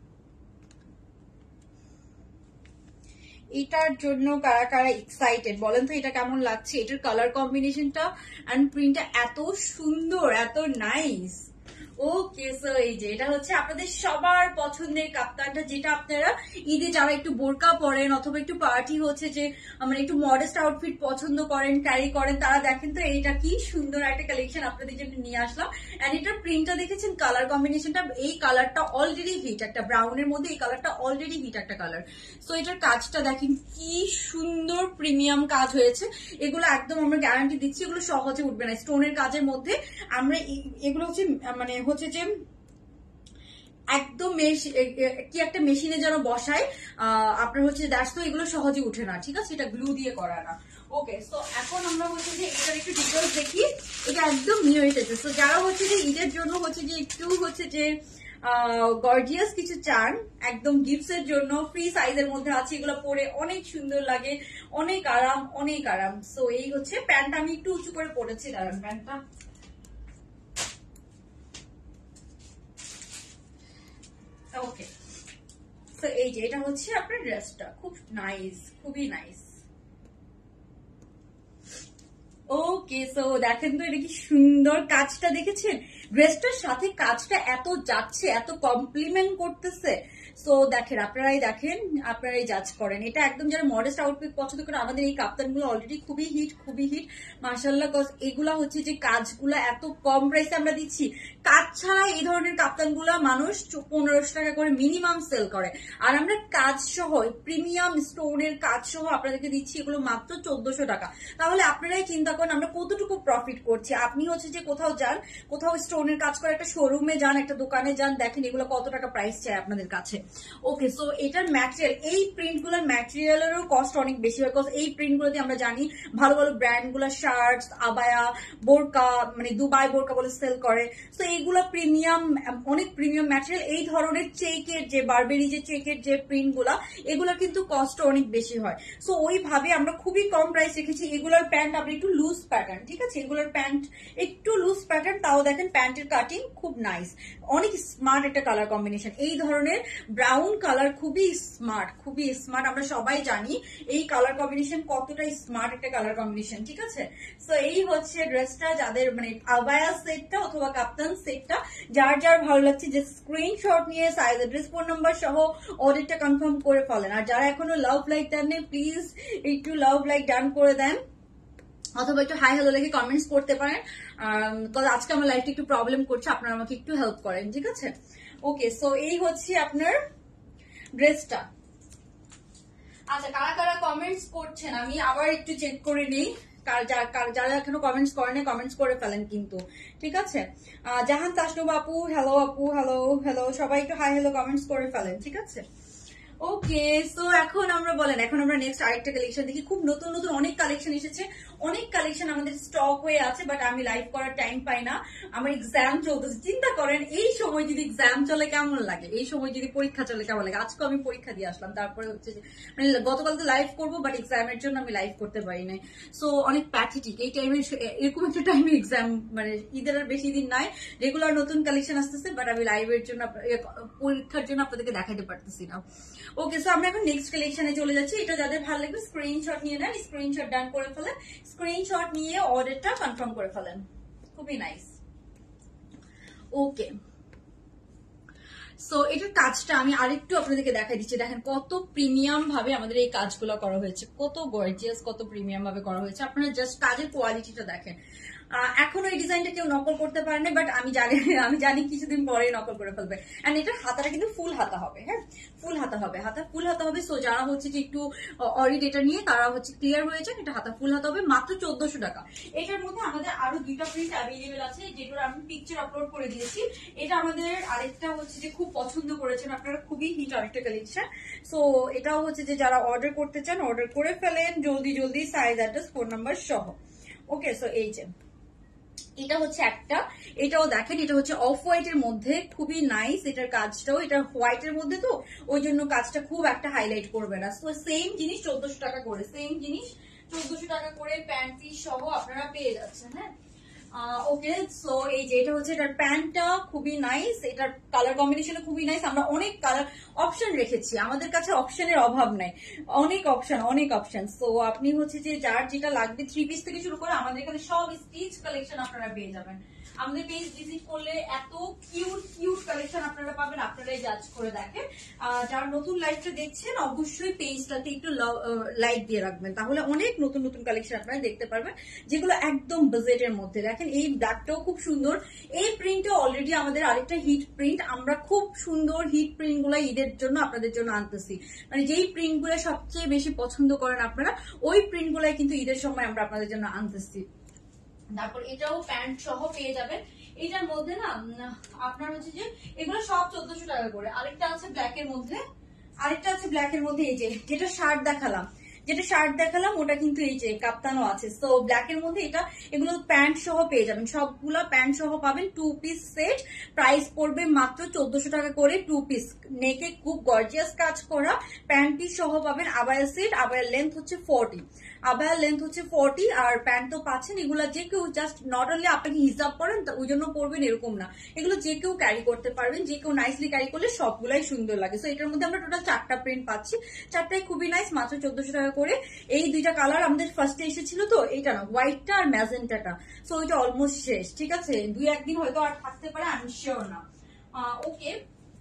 এটার জন্য কারা কারা এক্সাইটেড বলেন তো, এটা কেমন লাগছে? এটার কালার কম্বিনেশনটা এন্ড প্রিন্টটা এত সুন্দর, এত নাইস। ওকে, সো এই যে এটা হচ্ছে আপনাদের সবার পছন্দের কাপ্তানটা, যেটা আপনারা ঈদে যারা একটু বোরকা পরেন অথবা একটু পার্টি হচ্ছে যে মানে একটু মডেস্ট আউটফিট পছন্দ করেন, ক্যারি করেন, তারা দেখেন তো এইটা কি সুন্দর একটা কালেকশন আপনাদের জন্য নিয়ে আসলাম। এন্ড এটার প্রিন্টটা দেখেছেন, কালার কম্বিনেশনটা, এই কালারটা অলরেডি হিট, একটা ব্রাউনের মধ্যে এই কালারটা অলরেডি হিট একটা কালার। সো এটার কাজটা দেখেন কি সুন্দর প্রিমিয়াম কাজ হয়েছে। এগুলো একদম আমরা গ্যারান্টি দিচ্ছি এগুলো সহজে উঠবে না। স্টোনের কাজের মধ্যে আমরা এগুলো হচ্ছে মানে হচ্ছে যে একদম কি একটা মেশিনে যেন বসায় আপনার হচ্ছে দ্যাটস, তো এগুলো সহজে উঠে না, ঠিক আছে, এটা গ্লু দিয়ে করা না। ওকে, সো এখন আমরা হচ্ছে যে এটার একটু ডিটেলস দেখি। এটা একদম নিউ এসেছে, সো যারা হচ্ছে যে ঈদের জন্য হচ্ছে যে একটু হচ্ছে যে গর্জিয়াস কিছু চান, একদম গিফটস এর জন্য, ফ্রি সাইজের মধ্যে আছে, এগুলো পরে অনেক সুন্দর লাগে, অনেক আরাম, অনেক আরাম। সো এই হচ্ছে প্যান্টটা, আমি একটু উঁচু করে পরেছি, দাঁড়ান প্যান্টটা। ওকে, সো এই যে এটা হচ্ছে আপনার ড্রেসটা, খুব নাইস, খুবই নাইস। ওকে, সো দেখেন তো এটা কি সুন্দর কাজটা, দেখেছেন ড্রেসটার সাথে কাজটা এত যাচ্ছে, এত কমপ্লিমেন্ট করতেছে। সো দেখেন, আপনারাই দেখেন, আপনারাই জাজ করেন। এটা একদম যারা মডেস্ট আউটফিট পছন্দ করে, আমাদের এই কাপ্তানগুলো অলরেডি খুবই হিট, খুবই হিট মাশাআল্লাহ, কজ এগুলা হচ্ছে যে কাজগুলা এত কম প্রাইসে আমরা দিচ্ছি। কাজ ছাড়া এই ধরনের কাপ্তানগুলা মানুষ পনেরোশো টাকা করে মিনিমাম সেল করে, আর আমরা কাজ সহ প্রিমিয়াম স্টোনের কাজ সহ আপনাদেরকে দিচ্ছি এগুলো মাত্র চোদ্দশো টাকা। তাহলে আপনারাই চিন্তা করেন আমরা কতটুকু প্রফিট করছি। আপনি হচ্ছে যে কোথাও যান, কোথাও স্টোনের কাজ করে একটা শোরুমে যান, একটা দোকানে যান, দেখেন এগুলো কত টাকা প্রাইস চায় আপনাদের কাছে। ওকে, সো এটার ম্যাটেরিয়াল, এই প্রিন্ট গুলোর ম্যাটেরিয়ালেরও কস্ট অনেক বেশি হয়, বিকজ এই প্রিন্ট গুলোতে আমরা জানি ভালো ভালো ব্র্যান্ড গুলা শার্টস, আবায়া, বোরকা, মানে দুবাই বোরকা বলে সেল করে। সো এইগুলো প্রিমিয়াম, অনেক প্রিমিয়াম ম্যাটেরিয়াল। এই ধরনের চেকের যে বারবেরি যে চেকের যে প্রিন্ট গুলা, এগুলো কিন্তু কস্ট অনেক বেশি হয়। সো ওইভাবে আমরা খুবই কম প্রাইস রেখেছি। এগুলোর প্যান্ট আপনি একটু লুজ প্যাটার্ন, ঠিক আছে, এগুলোর প্যান্ট একটু লুজ প্যাটার্ন, তাও দেখেন প্যান্টের কাটিং খুব নাইস, অনেক স্মার্ট একটা কালার কম্বিনেশন। এই ধরনের ব্রাউন কালার খুবই স্মার্ট, খুবই স্মার্ট। আমরা সবাই জানি এই কালার কম্বিনেশন কতটা স্মার্ট একটা কালার কম্বিনেশন, ঠিক আছে। সো এই হচ্ছে ড্রেসটা, যাদের মানে আবায়া সেটটা অথবা কাপ্তান সেটটা যার যার ভালো লাগছে, যে স্ক্রিনশট নিয়ে সাইজ অ্যাড্রেস ফোন নাম্বার সহ অর্ডারটা কনফার্ম করে ফেলেন। আর যারা এখনো লাভ লাইক দেন প্লিজ একটু লাভ লাইক ডান করে দেন। অথবা একটু হাই হ্যালো লেগে কমেন্টস করতে পারেন, আজকে আমার লাইফটা একটু প্রবলেম করছে, আপনারা আমাকে একটু হেল্প করেন, ঠিক আছে? ওকে, সো এই হচ্ছে আপনার ড্রেসটা। আচ্ছা, কারা কারা কমেন্টস করছেন আমি আবার একটু চেক করে নিই। যারা এখনো কমেন্টস করেন কমেন্টস করে ফেলেন কিন্তু, ঠিক আছে? জাহান তাসনুবা আপু, হ্যালো আপু, হ্যালো হ্যালো, সবাই একটু হাই হ্যালো কমেন্টস করে ফেলেন, ঠিক আছে? ওকে, সো এখন আমরা বলেন এখন আমরা নেক্সট আরেকটা কালেকশন দেখি। খুব নতুন নতুন অনেক কালেকশন এসেছে, অনেক কালেকশন আমাদের স্টক হয়ে আছে, বাট আমি লাইভ করার টাইম পাই না, আমার এক্সাম চলতেছে। চিন্তা করেন এই সময় যদি এক্সাম চলে কেমন লাগে, এই সময় যদি পরীক্ষা চলে কেমন লাগে। আজকে আমি পরীক্ষা দিয়ে আসলাম, তারপরে হচ্ছে যে মানে গতকাল তো লাইভ করবো, বাট এক্সামের জন্য আমি লাইভ করতে পারি নাই। সো অনেক প্যাথেটিক এই টাইমে, এরকম একটা টাইমে এক্সাম, মানে ঈদের আর বেশি দিন নাই, রেগুলার নতুন কালেকশন আসতেছে, বাট আমি লাইভের জন্য পরীক্ষার জন্য আপনাদেরকে দেখাতে পারতেছি না। ওকে, সো আমরা এখন নেক্সট কালেকশনে চলে যাচ্ছি। এটা যাদের ভালো লাগবে স্ক্রিনশট নিয়ে নেন, স্ক্রিনশট ডান করে ফেলেন, স্ক্রিনশট নিয়ে অর্ডারটা কনফার্ম করে ফেলেন। খুবই নাইস। ওকে, সো এটার কাজটা আমি আরেকটু আপনাদেরকে দেখাই দিচ্ছি। দেখেন কত প্রিমিয়াম ভাবে আমাদের এই কাজগুলো করা হয়েছে, কত গর্জিয়াস, কত প্রিমিয়াম ভাবে করা হয়েছে। আপনারা জাস্ট কাজের কোয়ালিটিটা দেখেন। এখনো এই ডিজাইনটা কেউ নকল করতে পারে না, বাট আমি জানি আমি জানি কিছুদিন পরে নকল করে ফেলবে। এন্ড এটার হাতাটা কিন্তু ফুল হাতা হবে, হ্যাঁ ফুল হাতা হবে, হাতা ফুল হাতা হবে। সো যারা হচ্ছে যে একটু অরিড এটা নিয়ে তারা হচ্ছে ক্লিয়ার হয়ে যান, এটা হাতা ফুল হাতা হবে, মাত্র চোদ্দশো টাকা। এটার মধ্যে আমাদের আরো দুইটা প্রিন্ট অ্যাভেলেবেল আছে, যেগুলো আমি পিকচার আপলোড করে দিয়েছি। এটা আমাদের আরেকটা হচ্ছে যে খুব পছন্দ করেছেন আপনারা, খুবই হিট আরেকটা কালেকশন। সো এটাও হচ্ছে যে যারা অর্ডার করতে চান অর্ডার করে ফেলেন জলদি জলদি, সাইজ অ্যাড্রেস ফোন নাম্বার সহ। ওকে, সো এই যে এটা হচ্ছে একটা, এটাও দেখেন, এটা হচ্ছে অফ হোয়াইট এর মধ্যে, খুবই নাইস। এটার কাজটাও এটা হোয়াইট এর মধ্যে, তো ওই জন্য কাজটা খুব একটা হাইলাইট করবে না। সো সেম জিনিস চোদ্দশো টাকা করে, সেম জিনিস চোদ্দশো টাকা করে প্যান্ট পিস সহ আপনারা পেয়ে যাচ্ছেন। হ্যাঁ, ওকে, সো এই যে এটা হচ্ছে এটার প্যান্টটা খুবই নাইস, এটার কালার কম্বিনেশন খুবই নাইস। আমরা অনেক কালার অপশন রেখেছি, আমাদের কাছে অপশনের অভাব নাই, অনেক অপশন অনেক অপশন। সো আপনি হচ্ছে যে যার যেটা লাগবে, থ্রি পিস থেকে শুরু করে আমাদের এখানে সব স্টিচ কালেকশন আপনারা পেয়ে যাবেন। আমাদের পেজ ভিজিট করলে এত কিউট কিউট কালেকশন আপনারা পাবেন, আপনারাই জাজ করে দেখেন। যারা নতুন লাইভটা দেখছেন অবশ্যই পেজটাতে একটু লাইক দিয়ে রাখবেন, তাহলে অনেক নতুন নতুন কালেকশন আপনারা দেখতে পারবেন, যেগুলো একদম বাজেটের মধ্যে। দেখেন এই ব্ল্যাকটাও খুব সুন্দর, এই প্রিন্টটা অলরেডি আমাদের আরেকটা হিট প্রিন্ট। আমরা খুব সুন্দর হিট প্রিন্ট গুলা ঈদের জন্য আপনাদের জন্য আনতেছি, মানে যেই প্রিন্ট গুলা সবচেয়ে বেশি পছন্দ করেন আপনারা, ওই প্রিন্ট গুলাই কিন্তু ঈদের সময় আমরা আপনাদের জন্য আনতেছি। তারপর এটাও প্যান্ট সহ পেয়ে যাবেন। এটার মধ্যে না আপনার হচ্ছে যে এগুলো সব চোদ্দশো টাকা করে। আরেকটা আছে ব্ল্যাক এর মধ্যে, আরেকটা আছে ব্ল্যাক এর মধ্যে, এই যে যেটা শার্ট দেখালাম, যেটা শার্ট দেখালাম ওটা কিন্তু এই যে কাপ্তানো আছে। সো ব্ল্যাক এর মধ্যে এটা, এগুলো প্যান্ট সহ পেয়ে যাবেন, সবগুলা প্যান্ট সহ পাবেন। টু পিস সেট, প্রাইস পড়বে মাত্র চোদ্দশো টাকা করে। টু পিস নেকে খুব গর্জিয়াস কাজ করা, প্যান্ট পিস সহ পাবেন। আবায়া সেট, আবায়ার লেন্থ হচ্ছে ফর্টি, আবায়ার লেন্থ হচ্ছে ফর্টি, আর প্যান্ট তো পাচ্ছেন। এগুলা যে কেউ জাস্ট নট অনলি আপনাকে হিজাব করেন ওই জন্য পরবেন এরকম না, এগুলো যে কেউ ক্যারি করতে পারবেন, যে কেউ নাইসলি ক্যারি করলে সবগুলাই সুন্দর লাগে। সো এটার মধ্যে আমরা টোটাল চারটা প্রিন্ট পাচ্ছি, চারটাই খুবই নাইস, মাত্র চোদ্দশো টাকা করে। এই দুইটা কালার আমাদের ফার্স্টে এসেছিল, তো এইটা না হোয়াইটটা আর ম্যাজেন্টাটা। সো এটা অলমোস্ট শেষ, ঠিক আছে, দুই একদিন হয়তো আর থাকতে পারে, আমি শিওর না। ওকে,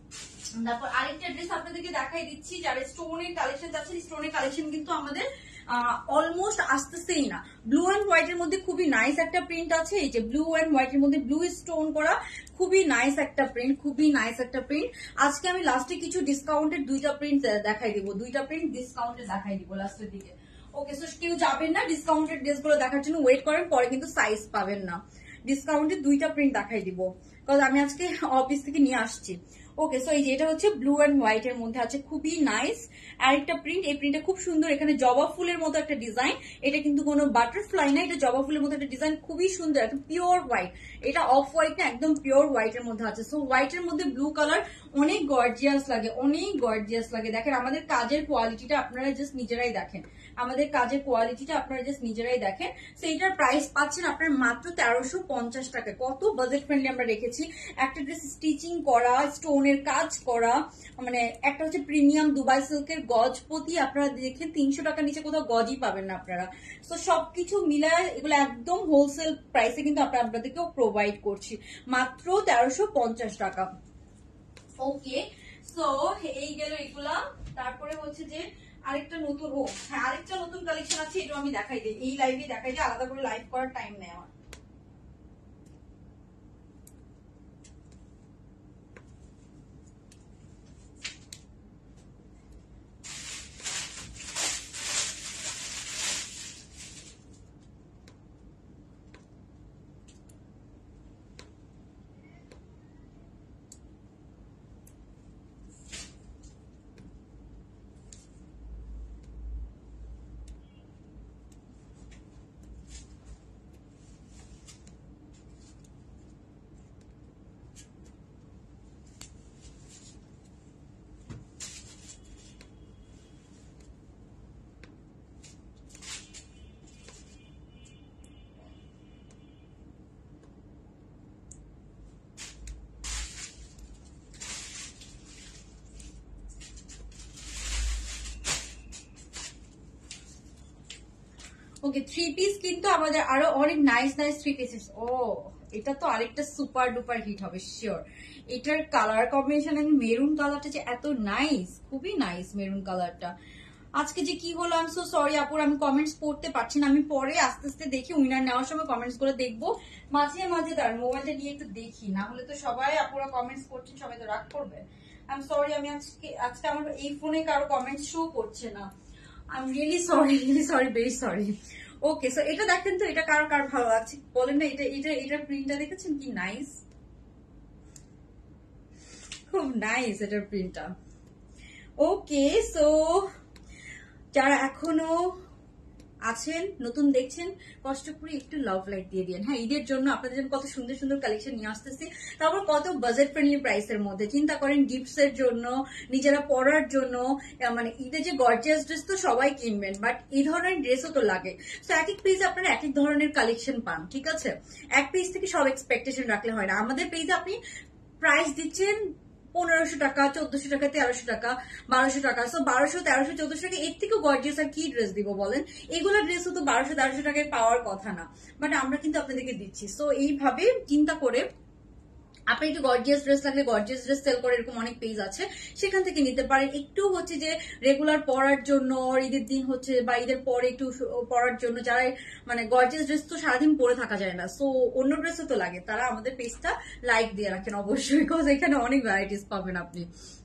তারপর আরেকটা ড্রেস আপনাদেরকে দেখাই দিচ্ছি। যারা স্টোনের কালেকশন চাচ্ছেন, স্টোনের কালেকশন কিন্তু আমাদের অলমোস্ট আসতেছেই না। ব্লু অ্যান্ড হোয়াইট এর মধ্যে খুবই নাইস একটা প্রিন্ট আছে, এই যে ব্লু অ্যান্ড হোয়াইট এর মধ্যে ব্লু স্টোন করা, খুবই নাইস একটা প্রিন্ট, খুবই নাইস একটা প্রিন্ট। আজকে আমি লাস্টে কিছু ডিসকাউন্টের দুইটা প্রিন্ট দেখাই দিব, দুইটা প্রিন্ট ডিসকাউন্টে দেখাই দিব লাস্টের দিকে। ওকে, সো কেউ যাবেন না ডিসকাউন্টের ড্রেস গুলো দেখার জন্য, ওয়েট করেন, পরে কিন্তু সাইজ পাবেন না। ডিসকাউন্টের দুইটা প্রিন্ট দেখাই দিব, কারণ আমি আজকে অফিস থেকে নিয়ে আসছি। ওকে, সো এই যে এটা হচ্ছে ব্লু অ্যান্ড হোয়াইট এর মধ্যে আছে, খুবই নাইস আরেকটা প্রিন্ট। এই প্রিন্টটা খুব সুন্দর, এখানে জবা ফুলের মতো একটা ডিজাইন, এটা কিন্তু কোনো বাটারফ্লাই না, এটা জবা ফুলের মতো একটা ডিজাইন, খুবই সুন্দর, একটা পিওর হোয়াইট। এটা অফ হোয়াইট না, একদম পিওর হোয়াইট এর মধ্যে আছে। সো হোয়াইট এর মধ্যে ব্লু কালার অনেক গর্জিয়াস লাগে, অনেক গর্জিয়াস লাগে। দেখেন আমাদের কাজের কোয়ালিটিটা আপনারা জাস্ট নিজেরাই দেখেন, আমাদের কাজের কোয়ালিটিটা আপনারা জাস্ট নিজেরাই দেখেন। সো এটার প্রাইস পাচ্ছেন আপনার মাত্র তেরোশো পঞ্চাশ টাকা। কত বাজেট ফ্রেন্ডলি আমরা রেখেছি। একটা ড্রেস স্টিচিং করা, স্টোনের কাজ করা, মানে একটা হচ্ছে প্রিমিয়াম দুবাই সিল্কের গজপতি, আপনারা দেখেন তিনশো টাকার নিচে কোথাও গজই পাবেন না আপনারা। তো সবকিছু মিলায় এগুলো একদম হোলসেল প্রাইসে কিন্তু আমরা আপনাদেরকেও প্রোভাইড করছি, মাত্র তেরোশো পঞ্চাশ টাকা। ওকে, সো এই গেল এগুলা। তারপরে হচ্ছে যে আরেকটা নতুন, ও হ্যাঁ আরেকটা নতুন কালেকশন আছে, এটা আমি দেখাই দিই, এই লাইভে দেখাই দিই, আলাদা করে লাইভ করার টাইম নেই আমার। ওকে, থ্রি পিস কিন্তু আমাদের আরো অনেক নাইস নাইস থ্রি পিসেস। ও এটা তো আরেকটা সুপার ডুপার হিট হবে শিওর। এটার কালার কম্বিনেশন, মেরুন কালারটা যে এত নাইস, খুবই নাইস মেরুন কালারটা। আজকে যে কি হলো, আমি সো সরি আপুর, আমি কমেন্টস পড়তে পারছি না, আমি পরে আস্তে আস্তে দেখি উইনার নেওয়ার সময় কমেন্টস গুলো দেখবো, মাঝে মাঝে তার মোবাইলটা নিয়ে একটু দেখি, না হলে তো সবাই আপুরা কমেন্টস করছেন, সবাই তো রাগ করবে। আই এম সরি, আমি আজকে আজকে আমার এই ফোনে কারো কমেন্টস শো করছে না, I am really sorry, really sorry, very sorry. Okay, so এটা দেখেন তো, এটা কারো কার ভালো লাগছে বলেন না, এটা এটা এটার প্রিন্টটা দেখেছেন কি নাইস, খুব নাইস এটার প্রিন্টটা। ওকে, সো যারা এখনো আছেন নতুন দেখছেন, কষ্ট করে একটু লাভ লাইক দিয়ে দিন। হ্যাঁ, ঈদের জন্য আপনাদের জন্য কত সুন্দর সুন্দর কালেকশন নিয়ে আসতেছি, তারপর কত বাজেট ফ্রেন্ডলি প্রাইসের মধ্যে। চিন্তা করেন গিফটস এর জন্য, নিজেরা পরার জন্য, মানে ঈদের যে গর্জিয়াস ড্রেস তো সবাই কিনবেন, বাট এই ধরনের ড্রেসও তো লাগে। তো এক এক পেজে আপনারা এক এক ধরনের কালেকশন পান, ঠিক আছে? এক পেজ থেকে সব এক্সপেকটেশন রাখলে হয় না। আমাদের পেজে আপনি প্রাইস দিচ্ছেন পনেরোশো টাকা, চোদ্দশো টাকা, তেরোশো টাকা, বারোশো টাকা। সো বারোশো, তেরোশো, চোদ্দশো টাকা, এর থেকেও গর্জিয়াস আর কি ড্রেস দিব বলেন? এগুলো ড্রেসও তো বারোশো, তেরোশো টাকায় পাওয়ার কথা না, বাট আমরা কিন্তু আপনাদেরকে দিচ্ছি। সো এইভাবে চিন্তা করে আপনি একটু গর্জিয়াস ড্রেস লাগলে, গর্জিয়াস ড্রেস সেল করে এরকম অনেক পেজ আছে, সেখান থেকে নিতে পারেন। একটু হচ্ছে যে রেগুলার পরার জন্য, ঈদের দিন হচ্ছে বা ঈদের পরে একটু পরার জন্য, যারা মানে গর্জিয়াস ড্রেস তো সারাদিন পরে থাকা যায় না, সো অন্য ড্রেসও তো লাগে, তারা আমাদের পেজটা লাইক দিয়ে রাখেন অবশ্যই, বিকজ এখানে অনেক ভ্যারাইটিস পাবেন আপনি।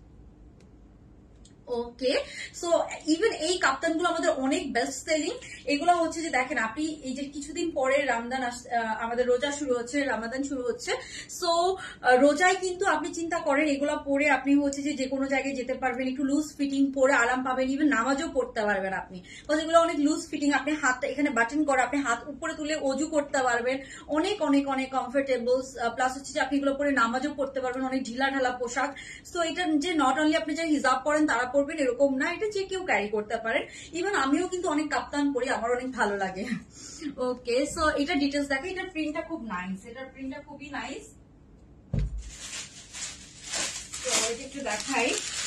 ওকে, সো ইভেন এই কাপ্তানগুলো আমাদের অনেক বেস্ট সেলিং। এগুলো হচ্ছে যে দেখেন, আপনি এই যে কিছুদিন পরে রমজান আমাদের রোজা শুরু হচ্ছে, রমাদান শুরু হচ্ছে, সো রোজায় কিন্তু আপনি চিন্তা করেন এগুলো পরে আপনি হচ্ছে যে যে কোনো জায়গায় যেতে পারবেন, একটু লুজ ফিটিং পরে আরাম পাবেন, ইভেন নামাজও পড়তে পারবেন আপনি, কারণ এগুলো অনেক লুজ ফিটিং, আপনি হাতটা এখানে বাটন করে আপনি হাত উপরে তুলে অজু করতে পারবেন, অনেক অনেক অনেক কমফোর্টেবল, প্লাস হচ্ছে যে আপনি এগুলো পরে নামাজও পড়তে পারবেন, অনেক ঢিলা ঢালা পোশাক। সো এটা যে নট অনলি আপনি যে হিজাব পরেন তারা পরবেন এরকম না, এটা যে কেউ ক্যারি করতে পারেন। ইভেন আমিও কিন্তু অনেক কাপ্তান পরি, আমার অনেক ভালো লাগে। ওকে, সো এটা ডিটেলস দেখে, এটার প্রিন্টটা খুব নাইস, এটার প্রিন্টটা খুবই নাইস। তো এটা একটু দেখাই,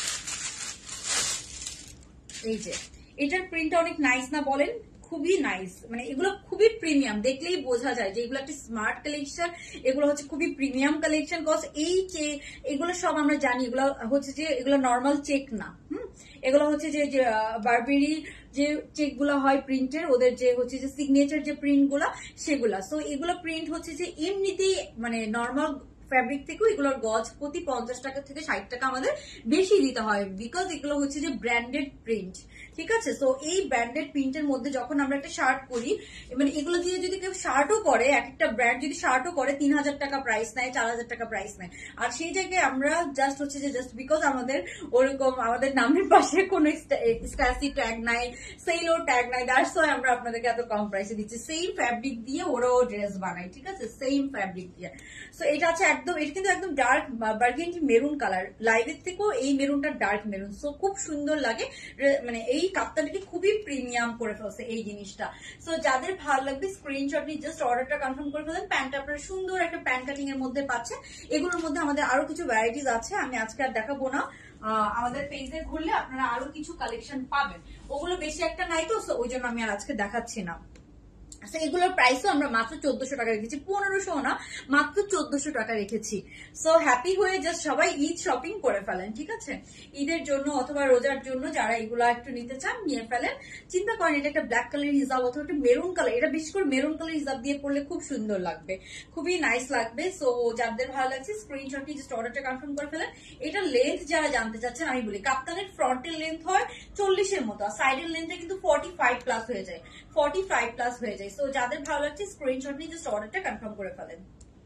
এই যে এটার প্রিন্টটা অনেক নাইস না বলেন? খুবই নাইস, মানে এগুলো খুবই প্রিমিয়াম, দেখলেই বোঝা যায় যে এগুলো একটা স্মার্ট কালেকশন, এগুলো হচ্ছে খুবই প্রিমিয়াম কালেকশন। কজ এই যে এগুলো সব আমরা জানি, এগুলো হচ্ছে যে এগুলো নর্মাল চেক না, হুম, এগুলো হচ্ছে যে বারবেরি যে চেক গুলা হয় প্রিন্টের, ওদের যে হচ্ছে যে সিগনেচার যে প্রিন্ট গুলা সেগুলা। সো এগুলো প্রিন্ট হচ্ছে যে এমনিতেই মানে নর্মাল ফ্যাব্রিক থেকেও এগুলোর গজ প্রতি পঞ্চাশ টাকা থেকে ষাট টাকা আমাদের বেশি দিতে হয়, বিকজ এগুলো হচ্ছে যে ব্র্যান্ডেড প্রিন্ট, ঠিক আছে? সো এই ব্র্যান্ডেড প্রিন্টের মধ্যে যখন আমরা একটা শার্ট করি, মানে এগুলো দিয়ে যদি কেউ শার্টও করে, এক একটা ব্র্যান্ড যদি শার্টও করে তিন হাজার টাকা প্রাইস নেয়, চার হাজার টাকা প্রাইস নেয়, আর সেই জায়গায় আমরা জাস্ট হচ্ছে যে জাস্ট বিকজ আমাদের ওরকম আমাদের নামের পাশে কোনো স্ক্যাসি ট্যাগ নাই, সেইলোর ট্যাগ নাই, দ্যাটস ওয়াই আমরা আপনাদেরকে এত কম প্রাইসে দিচ্ছি। সেম ফ্যাব্রিক দিয়ে ওরাও ড্রেস বানায়, ঠিক আছে? সেম ফ্যাব্রিক দিয়ে। সো এটা আছে একদম, এটা কিন্তু একদম ডার্ক বার্গেন্ডি মেরুন কালার, লাইভের থেকেও এই মেরুনটা ডার্ক মেরুন, সো খুব সুন্দর লাগে, মানে এই কাপ্তানটাকে খুবই প্রিমিয়াম করে ফেলছে এই জিনিসটা। সো যাদের ভালো লাগবে স্ক্রিনশট নিয়ে জাস্ট অর্ডারটা কনফার্ম করে ফেলেন। প্যান্টটা আপনারা সুন্দর একটা প্যান্ট কাটিং এর মধ্যে পাচ্ছেন। এগুলোর মধ্যে আমাদের আরো কিছু ভ্যারাইটিস আছে, আমি আজকে আর দেখাবো না, আমাদের পেজে ঘুরলে আপনারা আরো কিছু কালেকশন পাবেন, ওগুলো বেশি একটা নাই তো, ওই জন্য আমি আর আজকে দেখাচ্ছি না। এগুলোর প্রাইসও আমরা মাত্র চোদ্দশো টাকা রেখেছি, পনেরোশো না মাত্র চোদ্দশো টাকা রেখেছি। সো হ্যাপি হয়ে জাস্ট সবাই ঈদ শপিং করে ফেলেন, ঠিক আছে? ঈদের জন্য অথবা রোজার জন্য যারা এগুলো একটু নিতে চান নিয়ে ফেলেন। চিন্তা করেন এটা একটা ব্ল্যাক কালার হিজাব অথবা একটা মেরুন কালার, এটা বিশেষ করে মেরুন কালার হিজাব দিয়ে পড়লে খুব সুন্দর লাগবে, খুবই নাইস লাগবে। সো যাদের ভালো লাগছে স্ক্রিনশট নিয়ে জাস্ট অর্ডারটা কনফার্ম করে ফেলেন। এটা লেন্থ যারা জানতে চাচ্ছেন আমি বলি, কাপ্তানের ফ্রন্টের লেন্থ হয় চল্লিশের মতো, আর সাইডের লেন্থটা কিন্তু ফর্টি ফাইভ প্লাস হয়ে যায়, ফর্টি ফাইভ প্লাস হয়ে যায়। সো যাদের ভালো লাগছে স্ক্রিনশট নিয়ে জাস্ট অর্ডারটা কনফার্ম করে ফেলেন।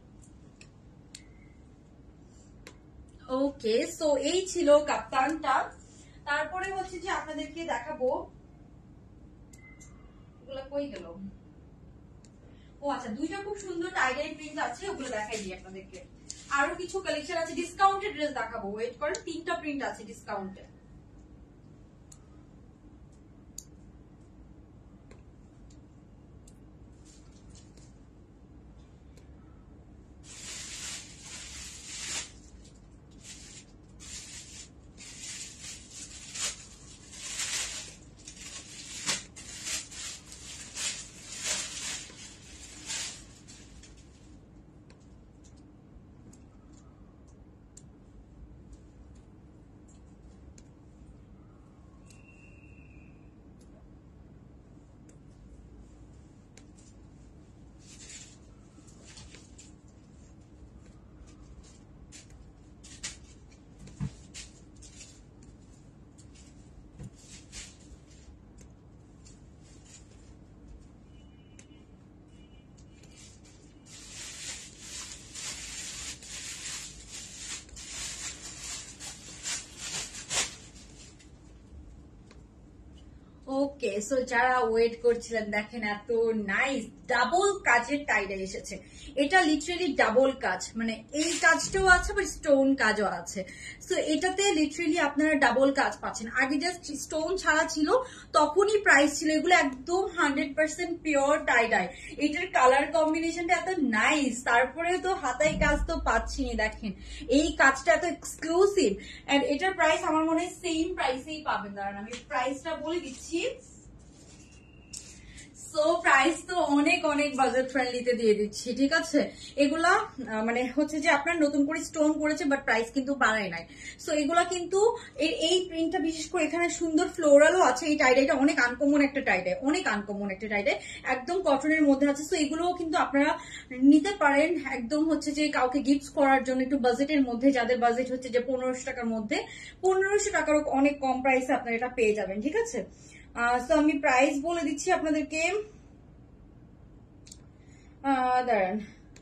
ওকে, সো এই ছিল কাপ্তানটা। তারপরে হচ্ছে যে আপনাদেরকে দেখাবো, ওগুলো কই গেল? ও আচ্ছা, দুইটা খুব সুন্দর টাইডাই প্রিন্ট আছে, ওগুলো দেখাই দিই আপনাদেরকে। আরো কিছু কালেকশন আছে, ডিসকাউন্টেড ড্রেস দেখাবো, ওয়েট করেন। তিনটা প্রিন্ট আছে ডিসকাউন্টে। ওকে, সো যারা ওয়েট করছিলেন দেখেন এত নাইস ডাবল কাজের টাইডাই এসেছে। এটা লিটারালি ডাবল কাজ, মানে এই কাজটাও আছে বাট স্টোন কাজও আছে। সো এটাতে লিটারালি আপনারা ডাবল কাজ পাচ্ছেন। আগে জাস্ট স্টোন ছাড়া ছিল, তখনই প্রাইস ছিল। এগুলো একদম হান্ড্রেড পার্সেন্ট পিওর টাইডাই। এটার কালার কম্বিনেশনটা এত নাইস, তারপরে তো হাতাই কাজ তো পাচ্ছি। দেখেন এই কাজটা এত এক্সক্লুসিভ, এন্ড এটার প্রাইস আমার মনে হয় সেম প্রাইসেই পাবেন। দাঁড়ান আমি প্রাইসটা বলে দিচ্ছি। সো প্রাইস তো অনেক অনেক বাজেট ফ্রেন্ডলিতে দিয়ে দিচ্ছি, ঠিক আছে? এগুলা মানে হচ্ছে যে আপনার নতুন করে স্টোন করেছে বাট প্রাইস কিন্তু বাড়ায় নাই। সো এগুলা কিন্তু এই প্রিন্টটা বিশেষ করে এখানে সুন্দর ফ্লোরালও আছে। এই টাইডাইটা অনেক আনকমন একটা টাইডাই, অনেক আনকমন একটা টাইডাই, একদম কটনের মধ্যে আছে। সো এগুলোও কিন্তু আপনারা নিতে পারেন একদম হচ্ছে যে কাউকে গিফট করার জন্য, একটু বাজেটের মধ্যে, যাদের বাজেট হচ্ছে যে পনেরোশো টাকার মধ্যে, পনেরোশো টাকারও অনেক কম প্রাইসে আপনারা এটা পেয়ে যাবেন, ঠিক আছে? সো আমি প্রাইস বলে দিচ্ছি আপনাদেরকে, দাঁড়ান।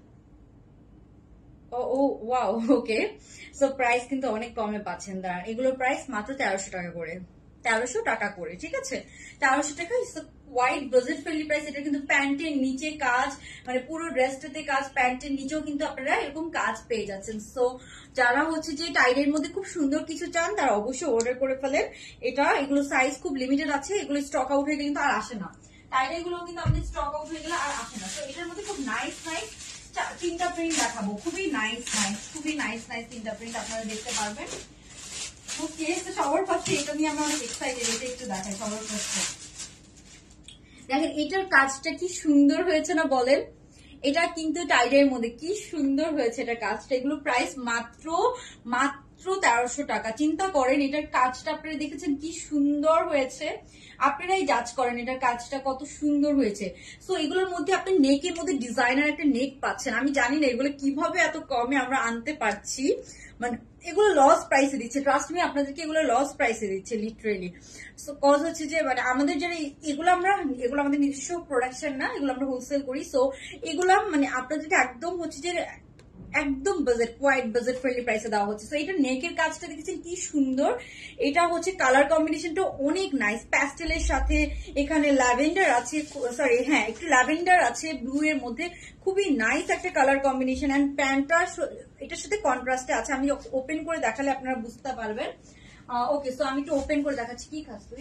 Oh oh wow, okay. So price কিন্তু অনেক কমে পাচ্ছেন। দাঁড়ান, এগুলোর প্রাইস মাত্র তেরোশো টাকা করে, তেরোশো টাকা করে, ঠিক আছে? তেরোশো টাকা ওয়াইড বাজেট ফ্রেন্ডলি প্রাইস। এটা কিন্তু প্যান্টের নিচে কাজ, মানে পুরো ড্রেসটাতে কাজ, প্যান্টের নিচেও কিন্তু আপনারা এরকম কাজ পেয়ে যাচ্ছেন। সো যারা হচ্ছে যে টাইডের মধ্যে খুব সুন্দর কিছু চান তারা অবশ্যই অর্ডার করে ফেলেন। এটা এগুলো সাইজ খুব লিমিটেড আছে, এগুলো স্টক আউট হয়ে গেলে কিন্তু আর আসে না। টাইডাই গুলো কিন্তু আপনি স্টক আউট হয়ে গেলে আর আসে না। তো এটার মধ্যে খুব নাইস নাইস তিনটা প্রিন্ট দেখাবো, খুবই নাইস নাইস, খুবই নাইস নাইস তিনটা প্রিন্ট আপনারা দেখতে পারবেন। ওকে, তো সবার ফার্স্টে এটা নিয়ে আমরা অনেক এক্সাইটেড, এটা একটু দেখাই সবার ফার্স্টে। দেখেন এটার কাজটা কি সুন্দর হয়েছে না বলেন? এটা কিন্তু টাইডের মধ্যে কি সুন্দর হয়েছে এটা কাজটা। এগুলো প্রাইস মাত্র মাত্র তেরোশো টাকা। চিন্তা করেন এটার কাজটা আপনারা দেখেছেন কি সুন্দর হয়েছে, আপনারাই জাজ করেন এটার কাজটা কত সুন্দর হয়েছে। সো এগুলোর মধ্যে আপনি নেকের মধ্যে ডিজাইনার একটা নেক পাচ্ছেন। আমি জানি না এগুলো কিভাবে এত কমে আমরা আনতে পারছি, মানে এগুলো লস প্রাইসে দিচ্ছে, ট্রাস্ট মি আপনাদেরকে এগুলো লস প্রাইসে দিচ্ছে লিটারেলি। সো কজ হচ্ছে যে মানে আমাদের যারা এগুলো আমরা এগুলো আমাদের নিজস্ব প্রোডাকশন না, এগুলো আমরা হোলসেল করি। সো এগুলো মানে আপনাদেরকে একদম হচ্ছে যে একদম বাজেট কোয়াইট বাজেট ফ্রেন্ডলি প্রাইসে দেওয়া হচ্ছে। সো এটা নেকের কাজটা দেখেছেন কি সুন্দর। এটা হচ্ছে কালার কম্বিনেশনটা অনেক নাইস, প্যাস্টেলের সাথে এখানে ল্যাভেন্ডার আছে, সরি হ্যাঁ একটু ল্যাভেন্ডার আছে ব্লু এর মধ্যে, খুবই নাইস একটা কালার কম্বিনেশন। এন্ড প্যান্টটা এটার সাথে কন্ট্রাস্টে আছে, আমি ওপেন করে দেখালে আপনারা বুঝতে পারবেন। ওকে, সো আমি একটু ওপেন করে দেখাচ্ছি। কি খাস তুই?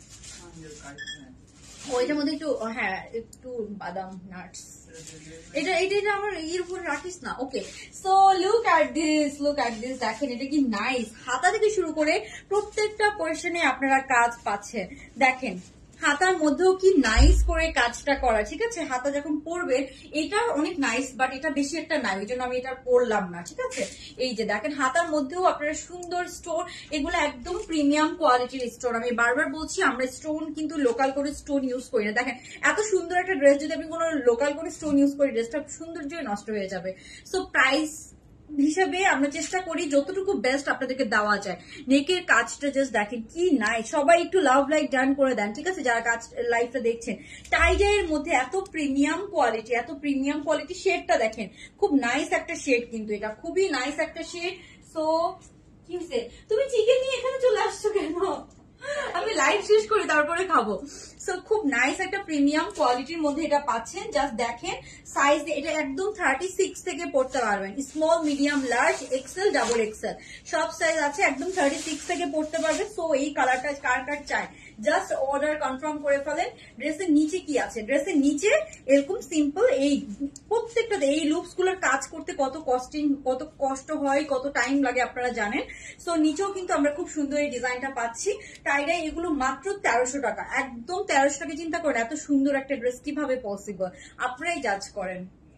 ওইটার মধ্যে একটু হ্যাঁ একটু বাদাম নাটস, এটা এটা এটা আমার এর উপর রাখিস না। Okay, so look at this, look at this, দেখেন এটা কি নাইস। হাতা থেকে শুরু করে প্রত্যেকটা পোর্শনে আপনারা কাজ পাচ্ছেন। দেখেন হাতার মধ্যেও কি নাইস করে কাজটা করা, ঠিক আছে। হাতা যখন পরবে এটা অনেক নাইস, বাট এটা বেশি একটা নাই, ওই জন্য আমি এটা পরলাম না, ঠিক আছে। এই যে দেখেন হাতার মধ্যেও আপনারা সুন্দর স্টোন, এগুলো একদম প্রিমিয়াম কোয়ালিটির স্টোন। আমি বারবার বলছি আমরা স্টোন কিন্তু লোকাল করে স্টোন ইউজ করি না। দেখেন এত সুন্দর একটা ড্রেস যদি আমি কোনো লোকাল করে স্টোন ইউজ করি, ড্রেসটা সৌন্দর্য নষ্ট হয়ে যাবে। সো প্রাইস হিসাবে আমরা চেষ্টা করি যতটুকু বেস্ট আপনাদেরকে দেওয়া যায়। নেকের কাজটা জাস্ট দেখেন কি নাই, সবাই একটু লাভ লাইক ডান করে দেন, ঠিক আছে, যারা কাজ লাইফটা দেখছেন। টাইডাইয়ের মধ্যে এত প্রিমিয়াম কোয়ালিটি, এত প্রিমিয়াম কোয়ালিটি, শেডটা দেখেন খুব নাইস একটা শেড, কিন্তু এটা খুবই নাইস একটা শেড। সো কি হয়েছে, তুমি চিকেন নিয়ে এখানে চলে আসছো কেন? আমি লাইভ শেষ করি তারপরে খাবো। সো খুব নাইস একটা প্রিমিয়াম কোয়ালিটির মধ্যে এটা পাচ্ছেন। জাস্ট দেখেন সাইজ, এটা একদম থার্টি সিক্স থেকে পড়তে পারবেন, small, medium, large, XL, double XL সব সাইজ আছে, একদম থার্টি সিক্স থেকে পড়তে পারবে। সো এই কালারটা কার কার চাই জাস্ট অর্ডার কনফার্ম করে ফেলেন। ড্রেসের নিচে কি আছে, ড্রেসের নিচে এরকম সিম্পল এই প্রত্যেকটাতে এই লুপস গুলোর কাজ করতে কত কস্টিং, কত কষ্ট হয়, কত টাইম লাগে আপনারা জানেন। সো নিচেও কিন্তু আমরা খুব সুন্দর এই ডিজাইনটা পাচ্ছি। টাইডাই এগুলো মাত্র তেরোশো টাকা, একদম তেরোশো টাকা। চিন্তা করেন এত সুন্দর একটা ড্রেস কিভাবে পসিবল, আপনারাই জাজ করেন।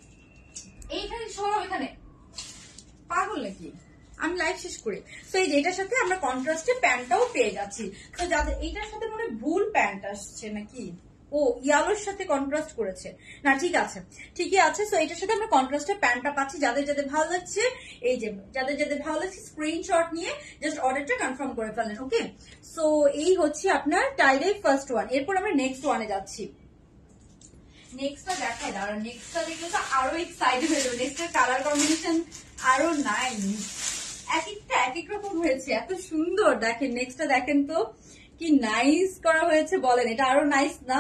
এইখানে সরাও, এখানে পাগল নাকি, আমি লাইভ শেষ করি। তো এই যে এটার সাথে আমরা কন্ট্রাস্টে প্যান্টটাও পেয়ে যাচ্ছি। তো যাদের এইটার সাথে মনে ভুল প্যান্ট আসছে নাকি, ও ইয়ালোর সাথে কন্ট্রাস্ট করেছে না, ঠিক আছে, ঠিকই আছে। সো এটার সাথে আমরা কন্ট্রাস্টে প্যান্টটা পাচ্ছি। যাদের যাদের ভালো লাগছে, এই যে যাদের যাদের ভালো লাগছে স্ক্রিনশট নিয়ে জাস্ট অর্ডারটা কনফার্ম করে ফেলেন, ওকে। সো এই হচ্ছে আপনার টাইডাই ফার্স্ট ওয়ান। এরপর আমরা নেক্সট ওয়ানে যাচ্ছি। নেক্সটটা দেখাই, দাঁড়া, নেক্সটটা দেখলে তো আরো এক্সাইটেড হয়ে যাবে। নেক্সটের কালার কম্বিনেশন আরো নাইস, এক একটা এক এক রকম হয়েছে, এত সুন্দর। দেখেন নেক্সটটা দেখেন তো কি নাইস করা হয়েছে, বলেন এটা আরো নাইস না?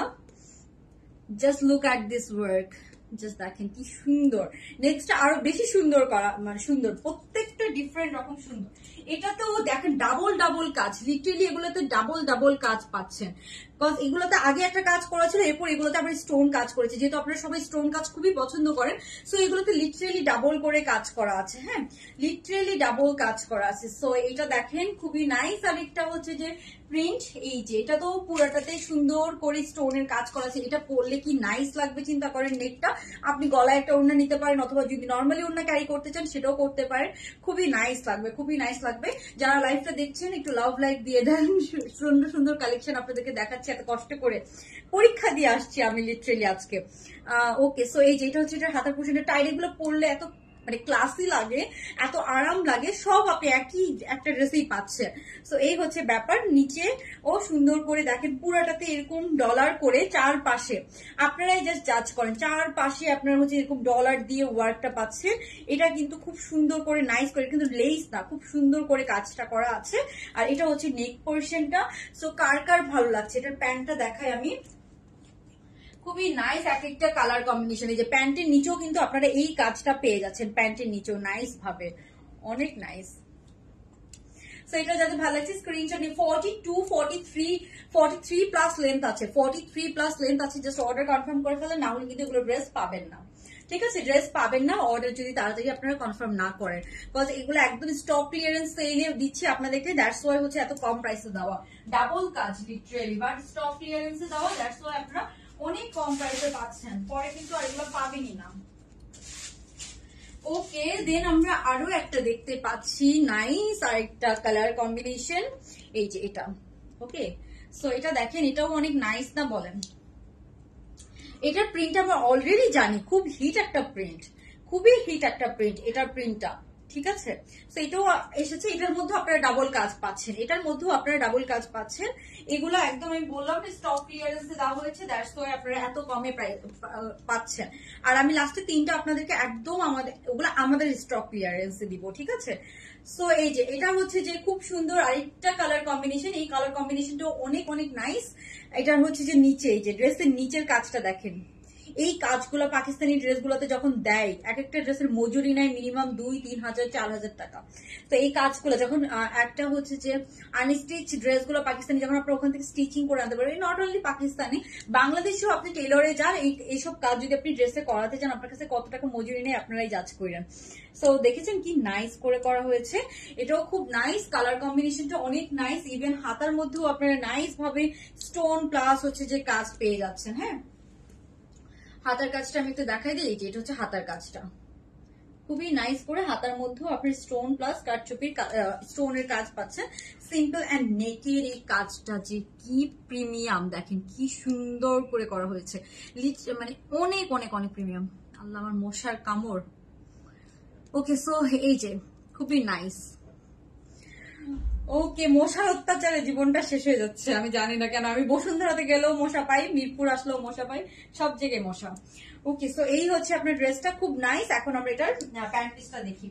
Just look at this work, just দেখেন কি সুন্দর। নেক্সট আরো বেশি সুন্দর করা, মানে সুন্দর, প্রত্যেকটা ডিফারেন্ট রকম সুন্দর। এটাতেও দেখেন ডাবল ডাবল কাজ, লিটারেলি এগুলোতে ডাবল ডাবল কাজ পাচ্ছেন। বিকজ এগুলোতে আগে একটা কাজ করা ছিল, এরপর এগুলোতে আমরা স্টোন কাজ করেছি, যেহেতু আপনারা সবাই স্টোন কাজ খুবই পছন্দ করেন। সো এগুলোতে লিটারেলি ডাবল করে কাজ করা আছে, হ্যাঁ, লিটারেলি ডাবল কাজ করা আছে। সো এটা দেখেন খুবই নাইস। আর একটা হচ্ছে যে প্রিন্ট, এই যে এটা তো পুরাটাতে সুন্দর করে স্টোনের কাজ করা আছে। এটা পরলে কি নাইস লাগবে চিন্তা করেন। নেকটা আপনি গলায় একটা ওড়না নিতে পারেন, অথবা যদি নর্মালি ওড়না ক্যারি করতে চান সেটাও করতে পারেন, খুবই নাইস লাগবে, খুবই নাইস লাগবে। যারা লাইভটা দেখছেন একটু লাভ লাইক দিয়ে দেন, সুন্দর সুন্দর কালেকশন আপনাদেরকে দেখাচ্ছি। এত কষ্ট করে পরীক্ষা দিয়ে আসছি আমি লিটারেলি আজকে। ওকে, সো এই যেটা হচ্ছে এটা হাতার পোশাকের টাইড, এগুলো পরলে এত মানে ক্লাসি লাগে, এত আরাম লাগে, সব আপনি একই একটা ড্রেসেই পাচ্ছেন। সো এই হচ্ছে ব্যাপার। নিচে ও সুন্দর করে দেখেন পুরাটাতে এরকম ডলার করে চারপাশে, আপনারাই জাস্ট জাজ করেন, চারপাশে আপনারা হচ্ছে এরকম ডলার দিয়ে ওয়ার্কটা পাচ্ছেন। এটা কিন্তু খুব সুন্দর করে নাইস করে, কিন্তু লেস না, খুব সুন্দর করে কাজটা করা আছে। আর এটা হচ্ছে নেক পোর্শনটা। সো কার কার ভালো লাগছে, এটার প্যান্টটা দেখাই আমি, খুবই নাইস এক একটা কালার কম্বিনেশন। এই যে প্যান্টের নিচেও কিন্তু আপনারা এই কাজটা পেয়ে যাচ্ছেন, প্যান্টের নিচেও নাইস ভাবে, অনেক নাইস। সো এটা যাদের ভালো লাগছে স্ক্রিনশট নিয়ে, forty two forty three forty three plus length আছে, ফর্টি থ্রি প্লাস লেন্থ আছে, জাস্ট অর্ডার কনফার্ম করে ফেলেন, না হলে কিন্তু এগুলো ড্রেস পাবেন না, ঠিক আছে, ড্রেস পাবেন না অর্ডার যদি তাড়াতাড়ি আপনারা কনফার্ম না করেন। বিকজ এগুলো একদম স্টক ক্লিয়ারেন্স সেলে দিচ্ছে আপনাদেরকে, দ্যাটস ওয়াই হচ্ছে এত কম প্রাইসে দেওয়া, ডাবল কাজ লিটারেলি, বাট স্টক ক্লিয়ারেন্সে দেওয়া, দ্যাটস ওয়াই আপনারা অনেক কম প্রাইসে পাচ্ছেন, পরে কিন্তু আর এগুলো পাবেনই না। ওকে, দেন আমরা আরো একটা দেখতে পাচ্ছি নাইস আর একটা কালার কম্বিনেশন, এই যে এটা, ওকে। সো এটা দেখেন, এটাও অনেক নাইস না বলেন? এটার প্রিন্ট আমরা অলরেডি জানি, খুব হিট একটা প্রিন্ট, খুবই হিট একটা প্রিন্ট এটার প্রিন্টটা, ঠিক আছে। তো এটাও এসেছে, এটার মধ্যে আপনারা ডাবল কাজ পাচ্ছেন, এটার মধ্যেও আপনারা ডাবল কাজ পাচ্ছেন। এগুলো একদম আমি বললাম স্টক ক্লিয়ারেন্সে দেওয়া হয়েছে, দ্যাটস ওয়াই আপনারা এত কমে পাচ্ছেন। আর আমি লাস্টে তিনটা আপনাদেরকে একদম আমাদের ওগুলো আমাদের স্টক ক্লিয়ারেন্সে দিব, ঠিক আছে। সো এই যে এটা হচ্ছে যে খুব সুন্দর আরেকটা কালার কম্বিনেশন, এই কালার কম্বিনেশনটা অনেক অনেক নাইস। এটা হচ্ছে যে নিচে, এই যে ড্রেসের নিচের কাজটা দেখেন, এই কাজগুলো পাকিস্তানি ড্রেসগুলোতে যখন দেয়, এক একটা ড্রেসের মজুরি নেয় মিনিমাম দুই তিন হাজার চার হাজার টাকা। তো এই কাজগুলো যখন একটা হচ্ছে যে আনস্টিচ ড্রেসগুলো পাকিস্তানি যখন আপনার ওখান থেকে স্টিচিং করে আনতে পারবেন, নট অনলি পাকিস্তানি, বাংলাদেশেও আপনি টেলরে যান, এইসব কাজ যদি আপনি ড্রেসে করাতে চান আপনার কাছে কত টাকা মজুরি নেই আপনারাই জাজ করেন। সো দেখেছেন কি নাইস করে করা হয়েছে, এটাও খুব নাইস, কালার কম্বিনেশনটা অনেক নাইস, ইভেন হাতার মধ্যেও আপনারা নাইস ভাবে স্টোন প্লাস হচ্ছে যে কাজ পেয়ে যাচ্ছেন। হ্যাঁ, হাতার কাজটা আমি একটু দেখাই দিই, যে এটা হচ্ছে হাতার কাজটা খুবই নাইস করে, হাতার মধ্যেও আপনি স্টোন প্লাস কাটচুপির স্টোনের কাজ পাচ্ছেন। সিম্পল অ্যান্ড নেকের এই কাজটা যে কি প্রিমিয়াম, দেখেন কি সুন্দর করে করা হয়েছে, মানে অনেক অনেক অনেক প্রিমিয়াম। আল্লাহ আমার মশার কামড়। ওকে, সো এই যে খুবই নাইস। ওকে, মশার অত্যাচারে জীবনটা শেষ হয়ে যাচ্ছে, আমি জানি না কেন। আমি বসুন্ধরাতে গেলেও মশা পাই, মিরপুর আসলেও মশা পাই, সব জায়গায় মশা। ওকে, সো এই হচ্ছে আপনার ড্রেসটা, খুব নাইস। এখন আমরা এটার প্যান্ট পিসটা দেখি।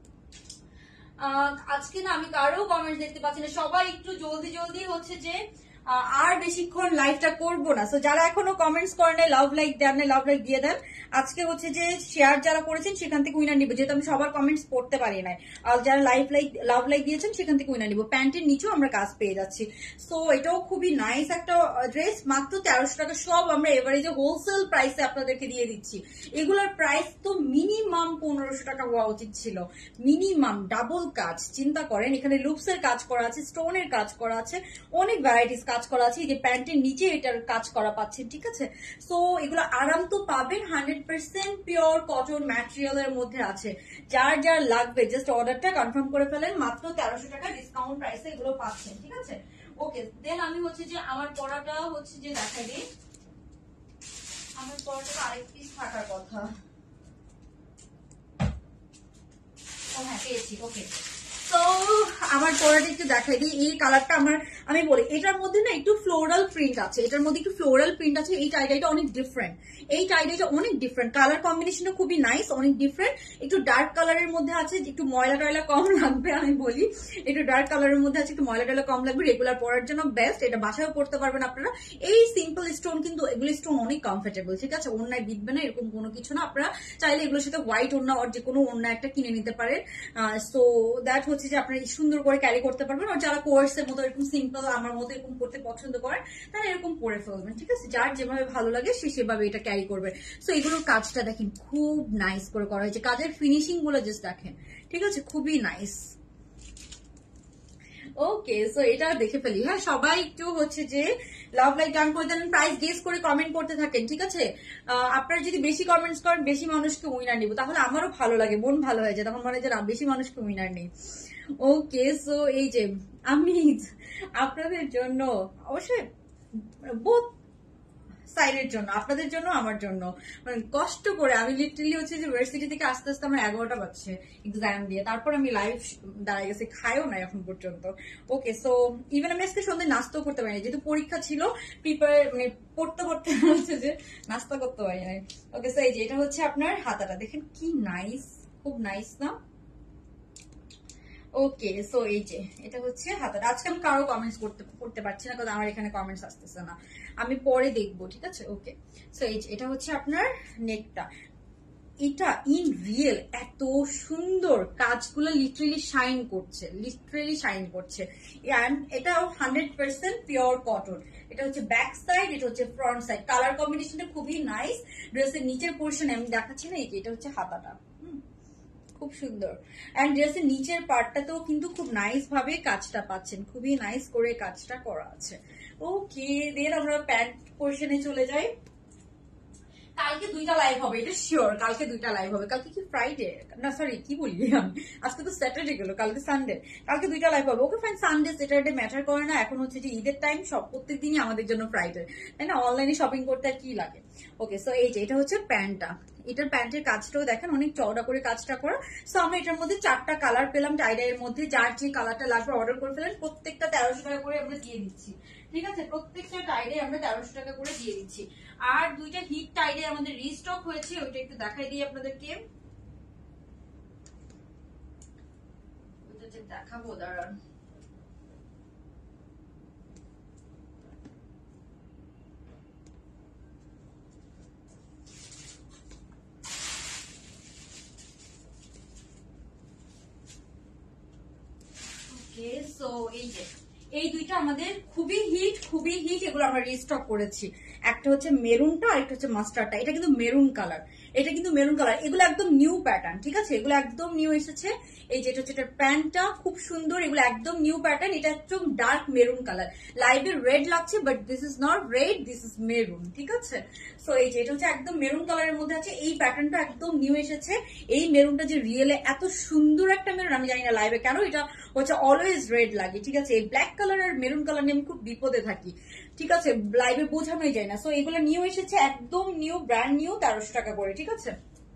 আজকে না আমি কারো কমেন্ট দেখতে পাচ্ছি না, সবাই একটু জলদি জলদি হচ্ছে যে আর বেশিক্ষণ লাইভটা করবো না। সো যারা এখনো কমেন্টস করেন নাই, লাভ লাইক দেন না, লাভ লাইক দিয়ে দেন। আজকে হচ্ছে যে শেয়ার যারা করেছেন সেখান থেকে উইনার নিব, যেহেতু আমি সবার কমেন্টস পড়তে পারি নাই। আর যারা লাইভ লাইক লাভ লাইক দিয়েছেন সেখান থেকে উইনার নিব। প্যান্টের নিচেও আমরা কাজ পেয়ে যাচ্ছি। সো এটাও খুবই নাইস একটা ড্রেস, মাত্র তেরোশো টাকা। সব আমরা এভারেজে হোলসেল প্রাইসে আপনাদেরকে দিয়ে দিচ্ছি। এগুলোর প্রাইস তো মিনিমাম পনেরোশো টাকা হওয়া উচিত ছিল, মিনিমাম। ডাবল কাজ, চিন্তা করেন, এখানে লুপসের কাজ করা আছে, স্টোনের কাজ করা আছে, অনেক ভ্যারাইটিস কাজ করা আছে। এই যে প্যান্টের নিচে এটার কাজ করা পাচ্ছেন, ঠিক আছে। সো এগুলো আরাম তো পাবেন, হান্ড্রেড পার্সেন্ট পিওর কটন ম্যাটেরিয়ালের মধ্যে আছে। যার যার লাগবে জাস্ট অর্ডারটা কনফার্ম করে ফেলেন, মাত্র তেরোশো টাকা ডিসকাউন্ট প্রাইসে এগুলো পাচ্ছেন, ঠিক আছে। ওকে, দেন আমি হচ্ছে যে আমার পড়াটা হচ্ছে যে দেখাই দিই। আমার পড়াটা আরেক পিস থাকার কথা। ও হ্যাঁ, পেয়েছি। ওকে, তো আমার পরাটা একটু দেখাই দিই। এই কালারটা আমার, আমি বলি এটার মধ্যে না একটু ফ্লোরাল প্রিন্ট আছে, এটার মধ্যে একটু ফ্লোরাল প্রিন্ট আছে। এই টাইডাইটা অনেক ডিফারেন্ট, এই টাইডাইটা অনেক ডিফারেন্ট, কালার কম্বিনেশনটা খুবই নাইস, অনেক ডিফারেন্ট। একটু ডার্ক কালারের মধ্যে আছে, একটু ময়লা টয়লা কম লাগবে, আমি বলি একটু ডার্ক কালারের মধ্যে আছে, একটু ময়লা টয়লা কম লাগবে, রেগুলার পরার জন্য বেস্ট। এটা বাসায়ও পড়তে পারবেন আপনারা। এই সিম্পল স্টোন, কিন্তু এগুলো স্টোন অনেক কমফোর্টেবল, ঠিক আছে। ওড়নায় বিঁধবে না এরকম কোনো কিছু না। আপনারা চাইলে এগুলোর সাথে হোয়াইট ওড়না আর যে কোনো ওড়না একটা কিনে নিতে পারেন। সো দ্যাট হচ্ছে যে আপনারা সুন্দর করে ক্যারি করতে পারবেন। আর যারা কোর্সের মতো এরকম সিম্পল আমার মতো এরকম করতে পছন্দ করেন তারা এরকম পরে ফেলবেন, ঠিক আছে। যার যেভাবে ভালো লাগে সে সেভাবে এটা ক্যারি করবেন। সো এগুলোর কাজটা দেখেন খুব নাইস করে করা হয়েছে, কাজের ফিনিশিং গুলো জাস্ট দেখেন, ঠিক আছে, খুবই নাইস। ওকে, সো এটা দেখে ফেলি। হ্যাঁ, সবাই একটু হচ্ছে যে লাভ লাইক ডান করে দেন, প্রাইস গেস করে কমেন্ট করতে থাকেন, ঠিক আছে। আপনারা যদি বেশি কমেন্টস করেন, বেশি মানুষকে উইনার নিব, তাহলে আমারও ভালো লাগে, মন ভালো হয়ে যায়, তখন মনে হয় যে না, বেশি মানুষকে উইনার নেই। ওকে, সো এই যে আমি আপনাদের জন্য অবশ্যই বোথ সাইডের জন্য, আপনাদের জন্য আমার জন্য, মানে কষ্ট করে আমি লিটারালি হচ্ছে যে ইউনিভার্সিটি থেকে আস্তে আস্তে আমার এগারোটা বাজছে এক্সাম দিয়ে, তারপর আমি লাইভ দাঁড়ায় গেছি, খাইও না এখন পর্যন্ত। ওকে, সো ইভেন আমি আজকে সন্ধ্যে নাস্তাও করতে পারিনি, যেহেতু পরীক্ষা ছিল, প্রিপেয়ার মানে পড়তে পড়তে হচ্ছে যে নাস্তা করতে পারি নাই। ওকে, সো এই যে এটা হচ্ছে আপনার হাতাটা, দেখেন কি নাইস, খুব নাইস না। ওকে, সো এই যে এটা হচ্ছে হাতাটা। আজকে আমি কারো কমেন্টস করতে করতে পারছি না, কারণ আমার এখানে কমেন্টস আসতেছে না, আমি পরে দেখবো, ঠিক আছে। ওকে, সো এই যে এটা হচ্ছে আপনার নেকটা। এটা ইন রিয়েল এত সুন্দর, কাজগুলো লিটারেলি শাইন করছে, লিটারেলি শাইন করছে। এন্ড এটাও হান্ড্রেড পার্সেন্ট পিওর কটন। এটা হচ্ছে ব্যাক সাইড, এটা হচ্ছে ফ্রন্ট সাইড, কালার কম্বিনেশনটা খুবই নাইস। ড্রেসের নিচের পোর্শনে আমি দেখাচ্ছি না, এই যে এটা হচ্ছে হাতাটা, খুব সুন্দর। এন্ড ড্রেসের নিচের পার্টটাতেও কিন্তু খুব নাইস ভাবে কাজটা পাচ্ছেন, খুবই নাইস করে কাজটা করা আছে। ওকে, দেন আমরা প্যান্ট পোর্শনে চলে যাই। কালকে দুইটা লাইভ হবে, এটা শিওর, কালকে দুইটা লাইভ হবে। কালকে কি ফ্রাইডে না, সরি কি বলি আমি, আজকে তো স্যাটারডে গেল, কালকে সানডে, কালকে দুইটা লাইভ হবে। Okay fine, Sunday Saturday matter করে না, এখন হচ্ছে যে ঈদের টাইম, সব প্রত্যেক দিনই আমাদের জন্য ফ্রাইডে, তাই না, অনলাইনে শপিং করতে আর কি লাগে। ওকে, সো এই যে এটা হচ্ছে প্যান্টটা, এটার প্যান্টের কাজটাও দেখেন অনেক চওড়া করে কাজটা করা। সো আমরা এটার মধ্যে চারটা কালার পেলাম, টাইডাইয়ের মধ্যে যার যে কালারটা লাগবে অর্ডার করে ফেলেন। প্রত্যেকটা তেরোশো টাকা করে আমরা দিয়ে দিচ্ছি, ঠিক আছে, প্রত্যেকটা টাইডে আমরা তেরোশো টাকা করে দিয়ে দিচ্ছি। আর দুইটা হিট টাইডে আমাদের রিস্টক হয়েছে, ওইটা একটু দেখাই দিই আপনাদেরকে, ওইটা যে দেখাবো, দাঁড়ান। ওকে, সো এই যে এই দুইটা আমাদের খুবই হিট, খুবই হিট, এগুলো আমরা রিস্টক করেছি। একটা হচ্ছে মেরুনটা আর একটা হচ্ছে মাস্টার্ডটা। এটা কিন্তু মেরুন কালার, এটা কিন্তু মেরুন কালার, এগুলো একদম নিউ প্যাটার্ন, ঠিক আছে, এগুলো একদম নিউ এসেছে। এই যেটা হচ্ছে এটার প্যান্টটা খুব সুন্দর, এগুলো একদম নিউ প্যাটার্ন। এটা একদম ডার্ক মেরুন কালার, লাইভে রেড লাগছে but this is not red, this is maroon, ঠিক আছে। সো এই যে এটা হচ্ছে একদম মেরুন কালারের মধ্যে আছে, এই প্যাটার্নটা একদম নিউ এসেছে। এই মেরুনটা যে রিয়েলে এত সুন্দর একটা মেরুন, আমি জানি না লাইভে কেন, এটা হচ্ছে অলওয়েজ রেড লাগে, ঠিক আছে। এই ব্ল্যাক কালার আর মেরুন কালার নিয়ে আমি খুব বিপদে থাকি, ঠিক আছে, লাইভে বোঝানোই যায় না। সো এগুলো নিউ এসেছে, একদম নিউ, ব্র্যান্ড নিউ, তেরোশো টাকা করে, ঠিক আছে।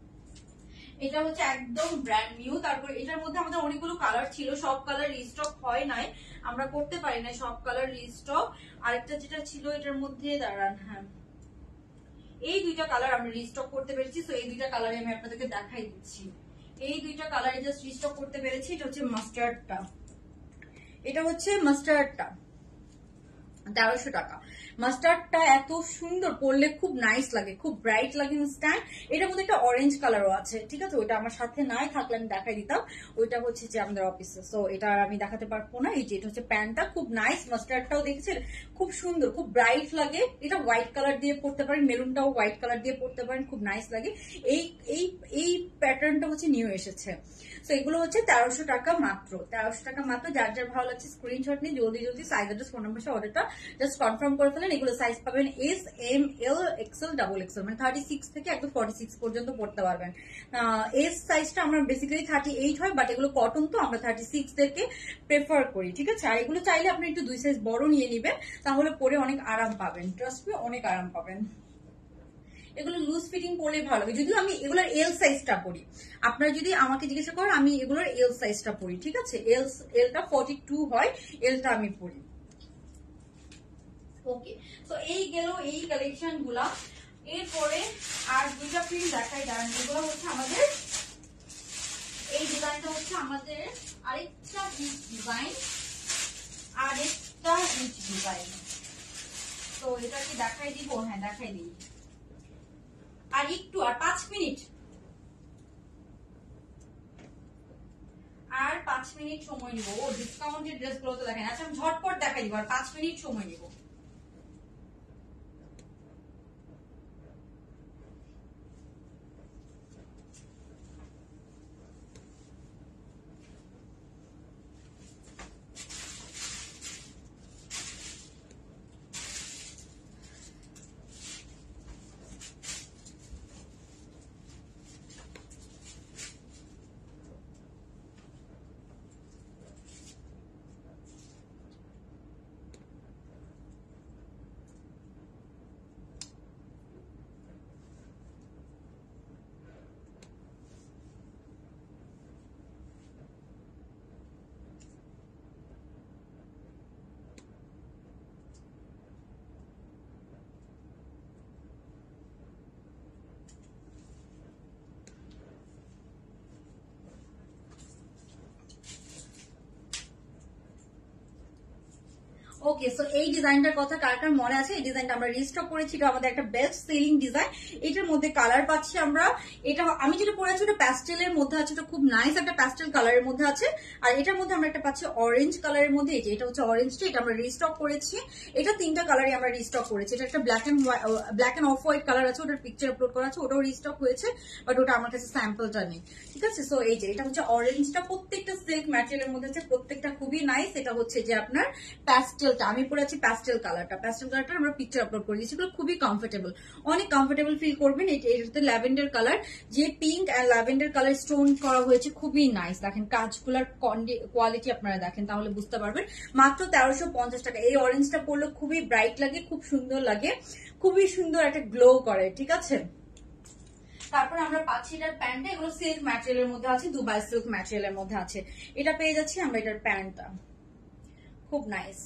এটা হচ্ছে একদম ব্র্যান্ড নিউ। তারপর এটার মধ্যে আমাদের অনেকগুলো কালার ছিল, সব কালার রিস্টক হয় নাই, আমরা করতে পারি না সব কালার রিস্টক। আরেকটা যেটা ছিল এটার মধ্যে, দাঁড়ান, হ্যাঁ এই দুইটা কালার আমরা রিস্টক করতে পেরেছি। তো এই দুইটা কালার আমি আপনাদেরকে দেখাই দিচ্ছি। এই দুইটা কালার জাস্ট রিস্টক করতে পেরেছি। এটা হচ্ছে মাস্টার্ডটা, এটা হচ্ছে মাস্টার্ডটা তেরোশো টাকা। মাস্টার্ডটা এত সুন্দর, পরলে খুব নাইস লাগে, খুব ব্রাইট লাগে স্ট্যান্ড। এটার মধ্যে একটা অরেঞ্জ কালারও আছে, ঠিক আছে, ওইটা আমার সাথে নাই, থাকলে আমি দেখাই দিতাম। ওইটা হচ্ছে যে আমাদের অফিসে, সো এটা আমি দেখাতে পারবো না। এই যে এটা হচ্ছে প্যান্টটা, খুব নাইস। মাস্টার্ডটাও দেখেছেন, খুব সুন্দর, খুব ব্রাইট লাগে। এটা হোয়াইট কালার দিয়ে পড়তে পারেন, মেরুনটাও হোয়াইট কালার দিয়ে পড়তে পারেন, খুব নাইস লাগে। এই এই এই প্যাটার্নটা হচ্ছে নিউ এসেছে। তো এগুলো হচ্ছে তেরোশো টাকা মাত্র, তেরোশো টাকা মাত্র। যার যার ভালো লাগছে স্ক্রিনশট নিয়ে জলদি জলদি সাইজ অ্যাড্রেস ফোন নাম্বার সাথে অর্ডারটা জাস্ট কনফার্ম করে ফেলেন। এগুলো সাইজ পাবেন S, M, L, XL, double XL, মানে থার্টি সিক্স থেকে একদম ফর্টি সিক্স পর্যন্ত পড়তে পারবেন। এস সাইজটা আমরা বেসিক্যালি থার্টি এইট হয়, বাট এগুলো কটন তো আমরা থার্টি সিক্স থেকে প্রেফার করি, ঠিক আছে। আর এগুলো চাইলে আপনি একটু দুই সাইজ বড় নিয়ে নিবেন, তাহলে পরে অনেক আরাম পাবেন, ট্রাস্ট মি, অনেক আরাম পাবেন। এগুলো লুজ ফিটিং পরলে ভালো লাগে, যদিও আমি এগুলোর এল সাইজটা পরি। আপনারা যদি আমাকে জিজ্ঞাসা করেন, আমি এগুলোর এল সাইজটা পরি, ঠিক আছে। এল এলটা ফর্টি টু হয়, এলটা আমি পরি। ওকে, তো এই গেল এই কালেকশন গুলা। এরপরে আর দুইটা প্রিন্ট দেখাই, দাঁড়ান, এগুলো হচ্ছে আমাদের, এই ডিজাইনটা হচ্ছে আমাদের আরেকটা রিচ ডিজাইন, আরেকটা রিচ ডিজাইন। তো এটা কি দেখাই দিব? হ্যাঁ দেখাই দিই। আর একটু, আর পাঁচ মিনিট, আর পাঁচ মিনিট সময় নিব। ও ডিসকাউন্টেড ড্রেস গুলো তো দেখেন, আচ্ছা আমি ঝটপট দেখাই দিব, আর পাঁচ মিনিট সময় নিব। ওকে, সো এই ডিজাইনটার কথা কার কার মনে আছে? এই ডিজাইনটা আমরা রিস্টক করেছি, এটা আমাদের একটা বেস্ট সেলিং ডিজাইন। এটার মধ্যে কালার পাচ্ছি আমরা, এটা আমি যেটা পরে আছি ওটা প্যাস্টেলের মধ্যে আছে, এটা খুব নাইস একটা প্যাস্টেল কালারের মধ্যে আছে। আর এটার মধ্যে আমরা একটা পাচ্ছি অরেঞ্জ কালারের মধ্যে, এই যে এটা হচ্ছে অরেঞ্জটা, এটা আমরা রিস্টক করেছি। এটা তিনটা কালারই আমরা রিস্টক করেছি। এটা একটা black and black and off white colour আছে, ওটার পিকচার আপলোড করা আছে, ওটাও রিস্টক হয়েছে, বাট ওটা আমার কাছে স্যাম্পলটা নেই, ঠিক আছে। সো এই যে এটা হচ্ছে অরেঞ্জটা, প্রত্যেকটা সিল্ক ম্যাটেরিয়ালের মধ্যে আছে, প্রত্যেকটা খুবই নাইস। এটা হচ্ছে যে আপনার প্যাস্টেলটা, আমি পরে আছি প্যাস্টেল কালারটা, প্যাস্টেল কালারটা আমরা পিকচার আপলোড করে দিচ্ছি। এগুলো খুবই কমফোর্টেবল, অনেক কমফোর্টেবল ফিল করবেন। এটাতে ল্যাভেন্ডার কালার, যে pink and lavender colour stone করা হয়েছে, খুবই নাইস। দেখেন কাজগুলার কোয়ালিটি আপনারা দেখেন, তাহলে বুঝতে পারবেন। মাত্র তেরোশো পঞ্চাশ টাকা। এই অরেঞ্জটা পরলে খুবই ব্রাইট লাগে, খুব সুন্দর লাগে, খুবই সুন্দর একটা গ্লো করে, ঠিক আছে। তারপরে আমরা পাচ্ছি এটার প্যান্টটা, এগুলো সিল্ক ম্যাটেরিয়ালের মধ্যে আছে, দুবাই সিল্ক ম্যাটেরিয়ালের মধ্যে আছে, এটা পেয়ে যাচ্ছি আমরা। এটার প্যান্টটা খুব নাইস।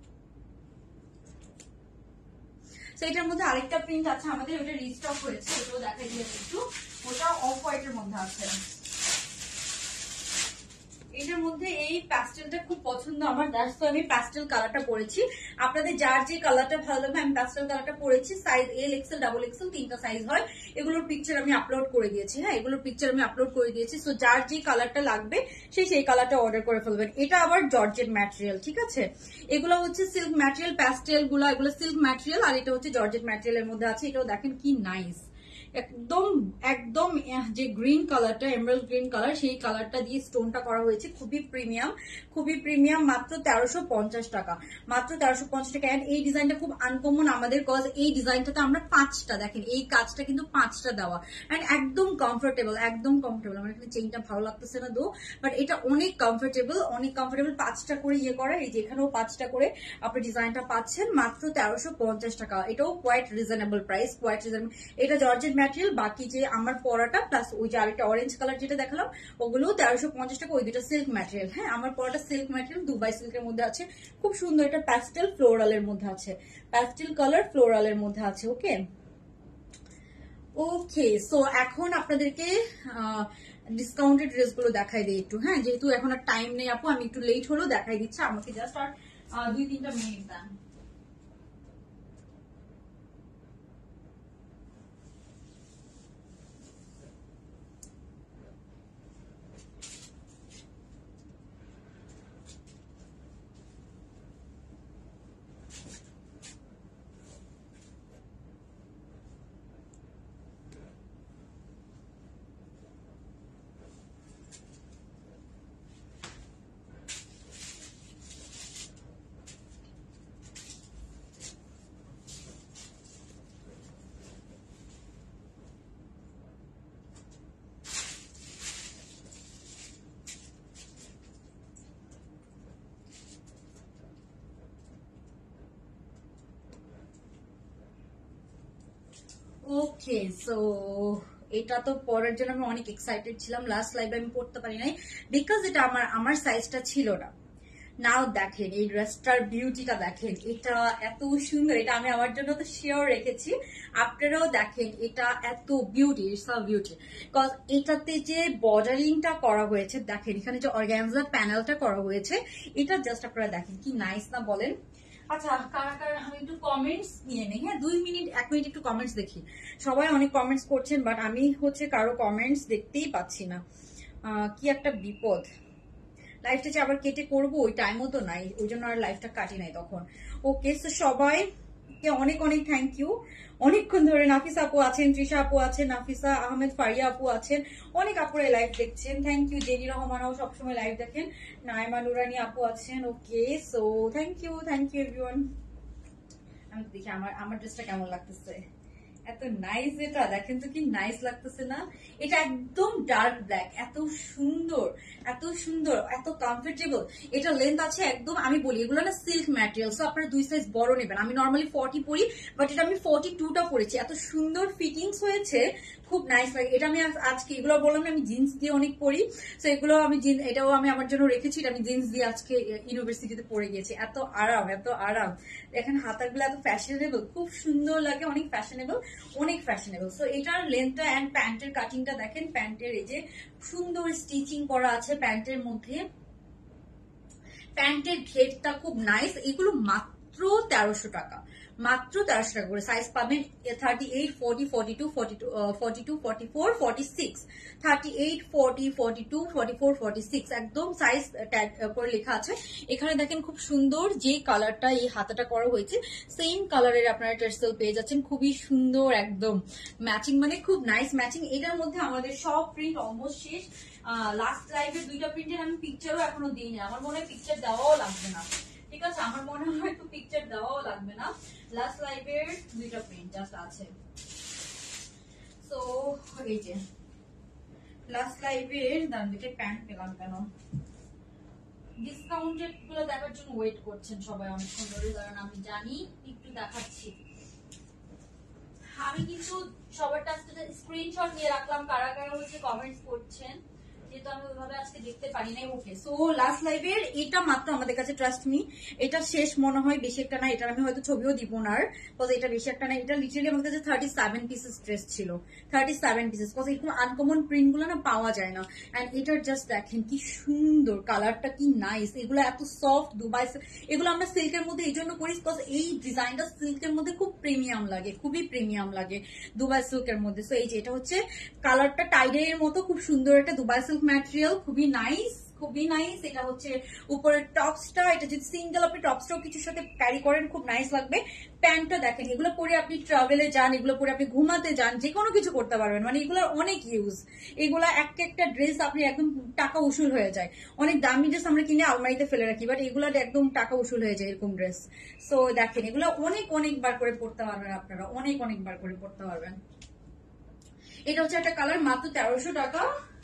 এটার মধ্যে আরেকটা প্রিন্ট আছে আমাদের, ওটা রিস্টক হয়েছে, ওটাও দেখাই দিয়ে একটু, ওটা অফ হোয়াইটের মধ্যে আছে। এটার মধ্যে এই প্যাস্টেলটা খুব পছন্দ আমার, দ্যাটস তো আমি প্যাস্টেল কালারটা পরেছি। আপনাদের যার যে কালারটা ভালো লাগবে, আমি প্যাস্টেল কালারটা পরেছি। Size L XL double XL তিনটা সাইজ হয়। এগুলোর পিকচার আমি আপলোড করে দিয়েছি। হ্যাঁ, এগুলোর পিকচার আমি আপলোড করে দিয়েছি। সো যার যে কালারটা লাগবে সেই সেই কালারটা অর্ডার করে ফেলবেন। এটা আবার জর্জেট ম্যাটেরিয়াল, ঠিক আছে? এগুলো হচ্ছে সিল্ক ম্যাটেরিয়াল, প্যাস্টেল গুলো এগুলো সিল্ক ম্যাটেরিয়াল, আর এটা হচ্ছে জর্জেট ম্যাটেরিয়ালের মধ্যে আছে। এটাও দেখেন কি নাইস, একদম একদম যে গ্রিন কালারটা, এমরাল্ড গ্রিন কালার, সেই কালারটা দিয়ে স্টোনটা করা হয়েছে। খুবই প্রিমিয়াম, খুবই প্রিমিয়াম। মাত্র তেরোশো পঞ্চাশ টাকা, মাত্র তেরোশো পঞ্চাশ টাকা। এন্ড এই ডিজাইনটা খুব আনকমন আমাদের, কজ এই ডিজাইনটাতে আমরা পাঁচটা, দেখেন এই কাজটা কিন্তু পাঁচটা দেওয়া, এন্ড একদম কমফোর্টেবল, একদম কমফোর্টেবল। আমার এখানে চেইনটা ভালো লাগতেছে না দো, বাট এটা অনেক কমফোর্টেবল, অনেক কমফোর্টেবল। পাঁচটা করে ইয়ে করা, এই যে এখানেও পাঁচটা করে আপনি ডিজাইনটা পাচ্ছেন মাত্র তেরোশো পঞ্চাশ টাকা। এটাও quite reasonable price, quite reasonable. এটা জর্জেট ম্যাটেরিয়াল, বাকি যে আমার পরাটা প্লাস ওই যে আরেকটা অরেঞ্জ কালার যেটা দেখালাম ওগুলো তেরোশো পঞ্চাশ টাকা। ওই দুটো সিল্ক ম্যাটেরিয়াল। হ্যাঁ, আমার পরাটা সিল্ক ম্যাটেরিয়াল, দুবাই সিল্কের মধ্যে আছে, খুব সুন্দর। এটা প্যাস্টেল ফ্লোরালের মধ্যে আছে, প্যাস্টেল কালার ফ্লোরালের মধ্যে আছে। ওকে ওকে সো এখন আপনাদেরকে ডিসকাউন্টেড ড্রেস গুলো দেখাই দিই একটু। হ্যাঁ, যেহেতু এখন আর টাইম নেই আপু, আমি একটু লেট হলো, দেখাই দিচ্ছি। আমাকে জাস্ট আর দুই তিনটা মিনিট দেন। ওকে সো এটা তো পরার জন্য আমি অনেক এক্সাইটেড ছিলাম। লাস্ট লাইভে আমি পড়তে পারি নাই বিকজ এটা আমার আমার সাইজটা ছিল না। নাও দেখেন এই ড্রেসটার বিউটিটা দেখেন, এটা এত সুন্দর। এটা আমি আমার জন্য তো শিওর রেখেছি, আপনারাও দেখেন এটা এত beauty, it's a beauty. Cause এটাতে যে বর্ডারিংটা করা হয়েছে দেখেন, এখানে যে অর্গানজার প্যানেলটা করা হয়েছে, এটা জাস্ট আপনারা দেখেন কি নাইস না বলেন? আচ্ছা, কারা কারা আমি একটু কমেন্টস নিয়ে নেই। হ্যাঁ, দুই মিনিট এক মিনিট একটু কমেন্টস দেখি। সবাই অনেক কমেন্টস করছেন, বাট আমি হচ্ছে কারো কমেন্টস দেখতেই পাচ্ছি না। কি একটা বিপদ। লাইফটা যে আবার কেটে করবো ওই টাইমও তো নাই, ওই জন্য আর লাইফটা কাটি নাই তখন। ওকে সো সবাইকে অনেক অনেক থ্যাংক ইউ। অনেকক্ষণ ধরে নাফিসা আপু আছেন, তৃষা আপু আছেন, নাফিসা আহমেদ, ফারিয়া আপু আছেন, অনেক আপুরা লাইভ দেখছেন। Thank you. জেনি রহমানও সবসময় লাইভ দেখেন, নাইমা নুরানি আপু আছেন। Okay so thank you, thank you everyone. আমি দেখি আমার আমার ড্রেসটা কেমন লাগতেছে। এত নাইস, এটা দেখেন তো কি নাইস লাগতেছে না? এটা একদম ডার্ক ব্ল্যাক, এত সুন্দর, এত সুন্দর, এত কমফোর্টেবল। এটা লেন্থ আছে একদম, আমি বলি এগুলো না সিল্ক ম্যাটেরিয়াল, সো আপনারা দুই সাইজ বড় নেবেন। আমি নর্মালি ফর্টি পরি, বাট এটা আমি ফর্টি টু টা পরেছি। এত সুন্দর ফিটিংস হয়েছে, খুব নাইস লাগে। এটা আমি আজকে এগুলো বললাম না আমি জিন্স দিয়ে অনেক পরি, তো এগুলো আমি এটাও আমি আমার জন্য রেখেছি। এটা আমি জিন্স দিয়ে আজকে ইউনিভার্সিটিতে পরে গিয়েছি। এত আরাম, এত আরাম। দেখেন হাতাগুলো এত ফ্যাশনেবল, খুব সুন্দর লাগে, অনেক ফ্যাশনেবল, অনেক ফ্যাশনেবল। সো এটার লেন্থটা অ্যান্ড প্যান্টের কাটিংটা দেখেন, প্যান্টের এই যে সুন্দর স্টিচিং করা আছে প্যান্টের মধ্যে, প্যান্টের ঘেরটা খুব নাইস। এগুলো মাত্র তেরোশো টাকা, মাত্র তেরোশো টাকা করে। সাইজ পাবেন thirty eight, forty, forty two, forty two, forty two, forty four, forty six, thirty eight, forty, forty two, forty four, forty six, একদম সাইজ ট্যাগ করে লেখা আছে। এখানে দেখেন খুব সুন্দর যে কালারটা এই হাতাটা করা হয়েছে, সেম কালারের আপনারা টার্সেল পেয়ে যাচ্ছেন। খুবই সুন্দর, একদম ম্যাচিং, মানে খুব নাইস ম্যাচিং। এটার মধ্যে আমাদের সব প্রিন্ট অলমোস্ট শেষ। লাস্ট লাইভে দুইটা প্রিন্টের আমি পিকচারও এখনো দিই না, আমার মনে হয় পিকচার দেওয়াও লাগবে না। ঠিক আছে, আমার মনে হয় তো পিকচার দেওয়াও লাগবে না। লাস্ট লাইভের দুইটা প্রিন্ট জাস্ট আছে। সো এই যে লাস্ট লাইভের দাম দুটো প্যান্ট পেলাম কেন? ডিসকাউন্টেড গুলো দেখার জন্য ওয়েট করছেন সবাই অনেকক্ষণ ধরে, কারণ আমি জানি একটু দেখাচ্ছি। আমি কিন্তু সবার কাছ থেকে স্ক্রিনশট নিয়ে রাখলাম কারা কারা হচ্ছে কমেন্টস করছেন। যেহেতু আমি ওইভাবে আজকে দেখতে পারি নাই। ওকে, সো লাস্ট লাইভের এটা মাত্র আমাদের কাছে, ট্রাস্ট মি এটা শেষ মনে হয়, বেশি একটা না। এটা আমি হয়তো ছবিও দিব না আর, বিকজ এটা বেশি একটা না। এটা লিটারালি আমাদের কাছে থার্টি সেভেন পিসেস ড্রেস ছিল, থার্টি সেভেন পিসেস, বিকজ এরকম আনকমন প্রিন্ট গুলো না পাওয়া যায় না। এন্ড এটার জাস্ট দেখেন কি সুন্দর, কালারটা কি নাইস, এগুলো এত সফট। দুবাই এগুলো আমরা সিল্কের মধ্যে এই জন্য করি, বিকজ এই ডিজাইনটা সিল্কের মধ্যে খুব প্রিমিয়াম লাগে, খুবই প্রিমিয়াম লাগে দুবাই সিল্কের মধ্যে। সো এই যে এটা হচ্ছে কালারটা টাইডের মতো, খুব সুন্দর একটা দুবাই সিল্ক ম্যাটেরিয়াল, খুবই নাইস, খুবই নাইস। এটা হচ্ছে উপরের টপসটা, এটা যদি সিঙ্গেল আপনি টপসটাও কিছুর সাথে ক্যারি করেন খুব নাইস লাগবে। প্যান্টটা দেখেন, এগুলো পরে আপনি ট্রাভেলে যান, এগুলো পরে আপনি ঘুমাতে যান, যে কোনো কিছু করতে পারবেন। মানে এগুলোর অনেক ইউজ, এগুলা একটা একটা ড্রেস আপনি একদম টাকা উসুল হয়ে যায়। অনেক দামি ড্রেস আমরা কিনে আলমারিতে ফেলে রাখি, বাট এগুলার একদম টাকা উসুল হয়ে যায় এরকম ড্রেস। সো দেখেন এগুলো অনেক অনেকবার করে পড়তে পারবেন আপনারা, অনেক অনেকবার করে পড়তে পারবেন। এটা হচ্ছে একটা কালার, মাত্র তেরোশো টাকা।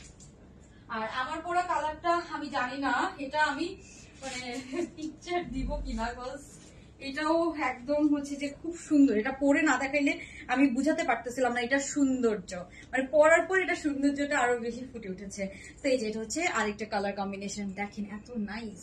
আর আমার পরা কালারটা আমি জানি না, এটা আমি মানে পিকচার দিব কিনা, বিকজ এটাও একদম হচ্ছে যে খুব সুন্দর। এটা পরে না দেখাইলে আমি বুঝাতে পারতেছিলাম না এটা সৌন্দর্য, মানে পরার পর এটা সৌন্দর্যটা আরো বেশি ফুটে উঠেছে। তো এই যে এটা হচ্ছে আরেকটা কালার কম্বিনেশন, দেখেন এত নাইস,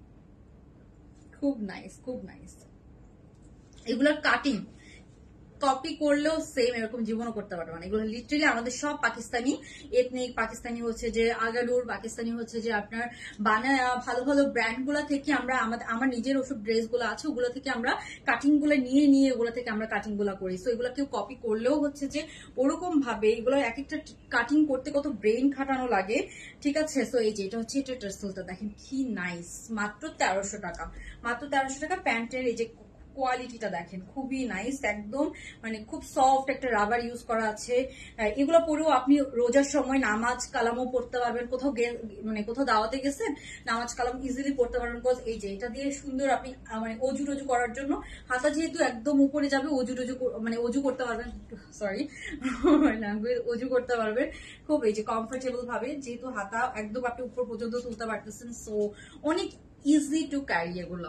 খুব নাইস, খুব নাইস। এগুলোর কাটিং কপি করলেও সেম এরকম জীবনও করতে পারবে না। এগুলো লিটারালি আমাদের সব পাকিস্তানি এথনিক, পাকিস্তানি হচ্ছে যে আগাডুর, পাকিস্তানি হচ্ছে যে আপনার বানায়া ভালো ভালো ব্র্যান্ড গুলা থেকে আমরা আমাদের আমার নিজের ওসব ড্রেস গুলো আছে ওগুলো থেকে আমরা কাটিং গুলো নিয়ে নিয়ে ওগুলো থেকে আমরা কাটিং গুলা করি। সো এগুলো কেউ কপি করলেও হচ্ছে যে ওরকম ভাবে এগুলো এক একটা কাটিং করতে কত ব্রেন খাটানো লাগে, ঠিক আছে। সো এই যে এটা হচ্ছে এটা টার্সেলটা দেখেন কি নাইস, মাত্র তেরোশো টাকা, মাত্র তেরোশো টাকা। প্যান্টের এই যে কোয়ালিটিটা দেখেন খুবই নাইস, একদম মানে খুব সফট একটা রাবার ইউজ করা আছে। এগুলো পরেও আপনি রোজার সময় নামাজ কালামও পড়তে পারবেন, কোথাও মানে কোথাও দাওয়াতে গেছেন নামাজ কালাম ইজিলি পড়তে পারবেন। বিকজ এই যে এটা দিয়ে সুন্দর আপনি মানে অজু টজু করার জন্য, হাতা যেহেতু একদম উপরে যাবে, অজু টজু মানে অজু করতে পারবেন, সরি ল্যাঙ্গুয়েজ, অজু করতে পারবেন খুব এই যে কমফোর্টেবল ভাবে, যেহেতু হাতা একদম আপনি উপর পর্যন্ত তুলতে পারতেছেন। সো অনেক ইজি টু ক্যারি এগুলো।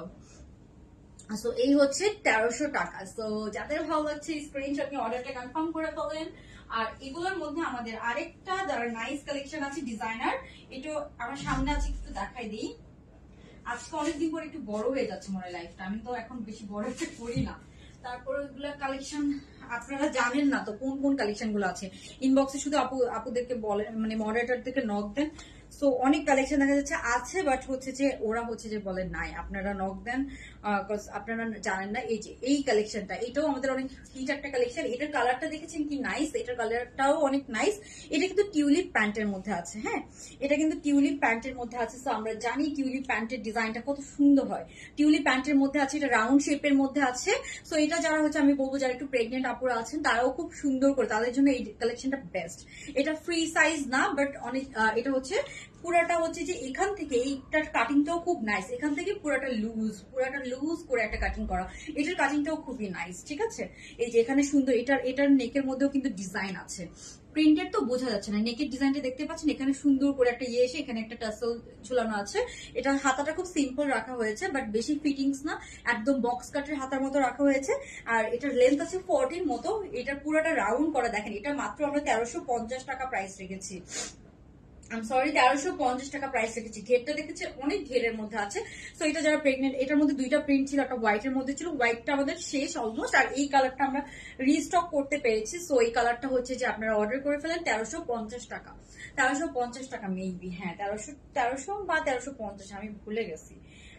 সো এই হচ্ছে তেরোশো টাকা। সো যাদের ভালো লাগছে স্ক্রিনশট নিয়ে অর্ডারটা কনফার্ম করে ফেলেন। আর এগুলোর মধ্যে আমাদের আরেকটা যারা নাইস কালেকশন আছে ডিজাইনার, এটা আমার সামনে আছে, একটু দেখাই দিই। আজকে অনেকদিন পর একটু বড় হয়ে যাচ্ছে মনে লাইফটা, আমি তো এখন বেশি বড় একটা করি না। তারপর ওইগুলো কালেকশন আপনারা জানেন না তো কোন কোন কালেকশন গুলো আছে, ইনবক্সে শুধু আপু আপুদেরকে বলেন, মানে মডারেটরদেরকে নক দেন। সো অনেক কালেকশন দেখা যাচ্ছে আছে, বাট হচ্ছে যে ওরা হচ্ছে যে বলে নাই, আপনারা নক দেন, আপনারা জানেন না। এই যে এই কালেকশনটা, এটাও আমাদের অনেক হিট একটা কালেকশন। এটার কালারটা দেখেছেন কি নাইস, এটার কালারটাও অনেক নাইস। এটা কিন্তু টিউলিপ প্যান্টের মধ্যে আছে, হ্যাঁ এটা কিন্তু টিউলিপ প্যান্টের মধ্যে আছে। সো আমরা জানি টিউলিপ প্যান্টের ডিজাইনটা কত সুন্দর হয়, টিউলিপ প্যান্টের মধ্যে আছে, এটা রাউন্ড শেপের মধ্যে আছে। সো এটা যারা হচ্ছে আমি বলবো যারা একটু প্রেগনেন্ট আপুরা আছেন তারাও খুব সুন্দর করে, তাদের জন্য এই কালেকশনটা বেস্ট। এটা ফ্রি সাইজ না, বাট অনেক এটা হচ্ছে পুরাটা হচ্ছে যে এখান থেকে এইটার কাটিংটাও খুব নাইস, এখান থেকে পুরাটা লুজ, পুরাটা লুজ করে একটা কাটিং করা, এটার কাটিংটাও খুবই নাইস, ঠিক আছে। এই যে এখানে সুন্দর, এটার এটার নেকের মধ্যেও কিন্তু ডিজাইন আছে, প্রিন্টেড তো বোঝা যাচ্ছে না, নেকের ডিজাইনটা দেখতে পাচ্ছেন, এখানে সুন্দর করে একটা ইয়ে এসে এখানে একটা টাসেল ঝুলানো আছে। এটা হাতাটা খুব সিম্পল রাখা হয়েছে, বাট বেশি ফিটিংস না, একদম বক্স কাটের হাতার মতো রাখা হয়েছে। আর এটার লেন্থ আছে ফোরটিন মতো, এটার পুরোটা রাউন্ড করা। দেখেন এটা মাত্র আমরা তেরোশো পঞ্চাশ টাকা প্রাইস রেখেছি, আই এম সরি তেরোশো পঞ্চাশ টাকা প্রাইস রেখেছি। ঘেরটা দেখেছি অনেক ঘেরের মধ্যে আছে। তো এটা যারা প্রেগনেন্ট, এটার মধ্যে দুইটা প্রিন্ট ছিল, একটা হোয়াইটের মধ্যে ছিল, হোয়াইটটা আমাদের শেষ অলমোস্ট, আর এই কালারটা আমরা রিস্টক করতে পেরেছি। সো এই কালারটা হচ্ছে যে আপনারা অর্ডার করে ফেলেন তেরোশো পঞ্চাশ টাকা, তেরোশো পঞ্চাশ টাকা মেবি, হ্যাঁ তেরোশো তেরোশো বা তেরোশো পঞ্চাশ, আমি ভুলে গেছি,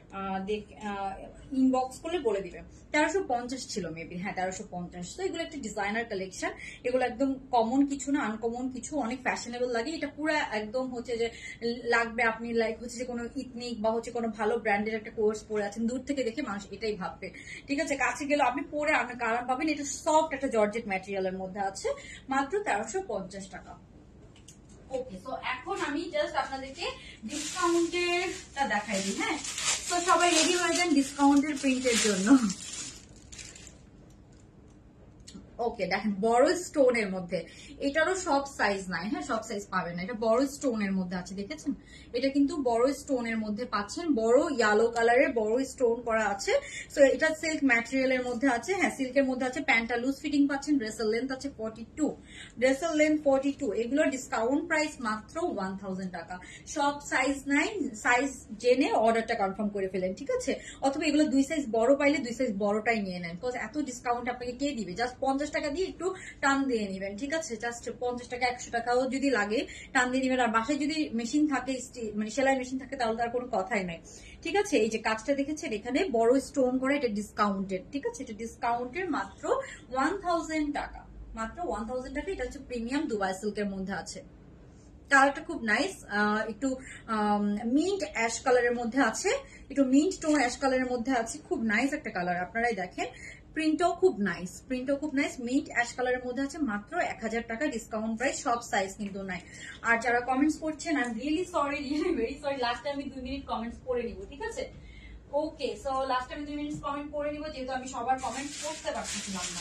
ইনবক্স করলে বলে দিবে। তেরোশো পঞ্চাশ ছিল মেবি, হ্যাঁ তেরোশো পঞ্চাশ। তো এগুলো একটা ডিজাইনার কালেকশন, এগুলো একদম কমন কিছু না, আনকমন কিছু, অনেক ফ্যাশনেবল লাগে। এটা পুরো একদম হচ্ছে যে লাগবে আপনি লাইক হচ্ছে যে কোনো ইথনিক বা হচ্ছে কোনো ভালো ব্র্যান্ডের একটা কোর্স পরে আছেন, দূর থেকে দেখে মানুষ এটাই ভাববে, ঠিক আছে। কাছে গেলে আপনি পরে আপনি কারণ পাবেন, এটা সফট একটা জর্জেট ম্যাটেরিয়ালের মধ্যে আছে, মাত্র তেরোশো পঞ্চাশ টাকা। ওকে, সো এখন আমি জাস্ট আপনাদেরকে ডিসকাউন্টেরটা দেখাই দিই, হ্যাঁ। তো সবাই রেডি হয়ে যান ডিসকাউন্টের প্রিন্টের জন্য। ওকে দেখেন বড় স্টোনের মধ্যে, এটারও সব সাইজ নাই, হ্যাঁ সব সাইজ পাবেন না, এটা বড় স্টোনের মধ্যে আছে দেখেছেন, এটা কিন্তু বড় স্টোনের মধ্যে পাচ্ছেন, বড় ইয়েলো কালারের বড় স্টোন করা আছে। সো এটা সিল্ক ম্যাটেরিয়ালের মধ্যে আছে, হ্যাঁ সিল্কের মধ্যে আছে, প্যান্টটা লুজ ফিটিং পাচ্ছেন, ড্রেসের লেন্থ আছে ফর্টি টু, ড্রেসের লেন্থ ফর্টি টু, এগুলোর ডিসকাউন্ট প্রাইস মাত্র ওয়ান থাউজেন্ড টাকা। সব সাইজ নাই, সাইজ জেনে অর্ডারটা কনফার্ম করে ফেলেন, ঠিক আছে? অথবা এগুলো দুই সাইজ বড় পাইলে দুই সাইজ বড়টাই নিয়ে নেন, বিকজ এত ডিসকাউন্ট আপনাকে কে দিবে? জাস্ট পঞ্চাশ টাকা দিয়ে একটু টান দিয়ে নিবেন, ঠিক আছে? জাস্ট পঞ্চাশ টাকা একশো টাকাও যদি লাগে টান দিয়ে নিবেন। আর বাসায় যদি মেশিন থাকে, মানে সেলাই মেশিন থাকে, তাহলে তার কোনো কথাই নাই, ঠিক আছে? এই যে কাজটা দেখেছেন এখানে বড় স্টোন করে, এটা ডিসকাউন্টেড, ঠিক আছে? এটা ডিসকাউন্টের মাত্র ওয়ান থাউজেন্ড টাকা, মাত্র ওয়ান থাউজেন্ড টাকা। এটা হচ্ছে প্রিমিয়াম দুবাই সিল্কের মধ্যে আছে, কালারটা খুব নাইস, একটু মিন্ট অ্যাশ কালারের মধ্যে আছে, একটু মিন্ট টোন অ্যাশ কালারের মধ্যে আছে, খুব নাইস একটা কালার, আপনারাই দেখেন। প্রিন্টও খুব নাইস, প্রিন্টও খুব নাইস, মিন্ট অ্যাশ কালারের মধ্যে আছে, মাত্র এক হাজার টাকা ডিসকাউন্ট প্রাইস, সব সাইজ কিন্তু নাই। আর যারা কমেন্টস করছেন, I am really sorry, really very sorry, লাস্টে আমি দুই মিনিট কমেন্টস পড়ে নিব, ঠিক আছে? ওকে, সো লাস্টে আমি দুই মিনিট কমেন্ট পড়ে নিব, যেহেতু আমি সবার কমেন্ট পড়তে পারতেছিলাম না।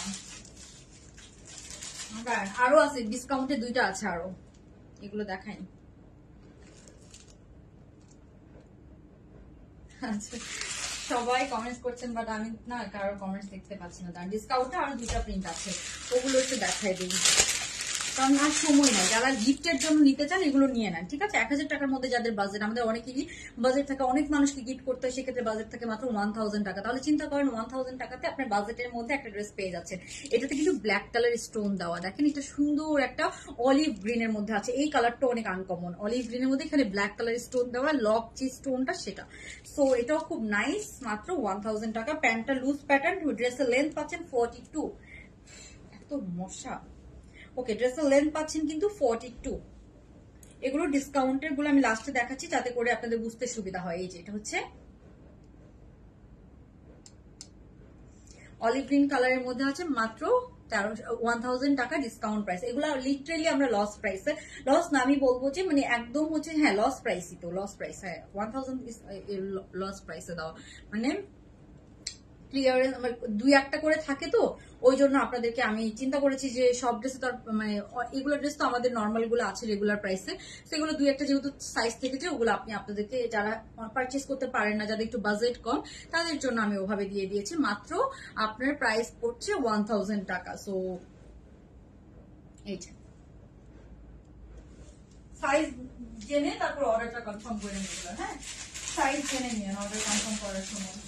আরো আছে ডিসকাউন্টে, দুইটা আছে আরো, এগুলো দেখাই। আচ্ছা, সবাই কমেন্টস করছেন, বাট আমি না কারো কমেন্টস দেখতে পাচ্ছি না। তার ডিসকাউন্টে আরো দুটা প্রিন্ট আছে, ওগুলো একটু দেখাই দিই, কারণ আর সময় নাই। যারা গিফটের জন্য নিতে চান এগুলো নিয়ে নেন, ঠিক আছে? এক হাজার টাকার মধ্যে যাদের বাজেট, আমাদের অনেকেরই বাজেট থাকে, অনেক মানুষকে গিফট করতে হয়, সেক্ষেত্রে বাজেট থাকে মাত্র ওয়ান থাউজেন্ড টাকা। তাহলে চিন্তা করেন ওয়ান থাউজেন্ড টাকাতে আপনার বাজেটের মধ্যে একটা ড্রেস পেয়ে যাচ্ছেন। এটাতে কিন্তু ব্ল্যাক কালার স্টোন দেওয়া, দেখেন এটা সুন্দর একটা অলিভ গ্রিনের মধ্যে আছে, এই কালারটা অনেক আনকমন, অলিভ গ্রিনের মধ্যে এখানে ব্ল্যাক কালার স্টোন দেওয়া, লক যে স্টোনটা সেটা। সো এটাও খুব নাইস, মাত্র ওয়ান থাউজেন্ড টাকা। প্যান্টটা লুজ প্যাটার্ন, ড্রেসের লেন্থ পাচ্ছেন ফর্টি টু, এত মশা। ওকে, ড্রেসের লেন্থ পাচ্ছেন কিন্তু ফর্টি টু। এগুলো ডিসকাউন্টের গুলো আমি লাস্টে দেখাচ্ছি, যাতে করে আপনাদের বুঝতে সুবিধা হয়। এই যে এটা হচ্ছে অলিভ গ্রিন কালারের মধ্যে আছে, মাত্র ওয়ান থাউজেন্ড টাকা ডিসকাউন্ট প্রাইস। এগুলো লিটারেলি আমরা লস প্রাইসে, লস না আমি বলবো যে মানে একদম হচ্ছে, হ্যাঁ লস প্রাইসই তো, লস প্রাইস, হ্যাঁ ওয়ান থাউজেন্ড লস প্রাইসে দেওয়া, মানে ক্লিয়ারেন্স দুই একটা করে থাকে তো, ওই জন্য আপনাদেরকে আমি চিন্তা করেছি যে সব ড্রেসে তো মানে এগুলো ড্রেস তো আমাদের নর্মাল গুলো আছে রেগুলার প্রাইসে, সেগুলো দুই একটা যেহেতু সাইজ থেকেছে, ওগুলো আপনি আপনাদেরকে যারা পারচেস করতে পারেন না, যাদের একটু বাজেট কম, তাদের জন্য আমি ওভাবে দিয়ে দিয়েছি। মাত্র আপনার প্রাইস পড়ছে ওয়ান থাউজেন্ড টাকা। সো এই সাইজ জেনে তারপর অর্ডারটা কনফার্ম করে নিতে, হ্যাঁ সাইজ জেনে নিন অর্ডার কনফার্ম করার সময়।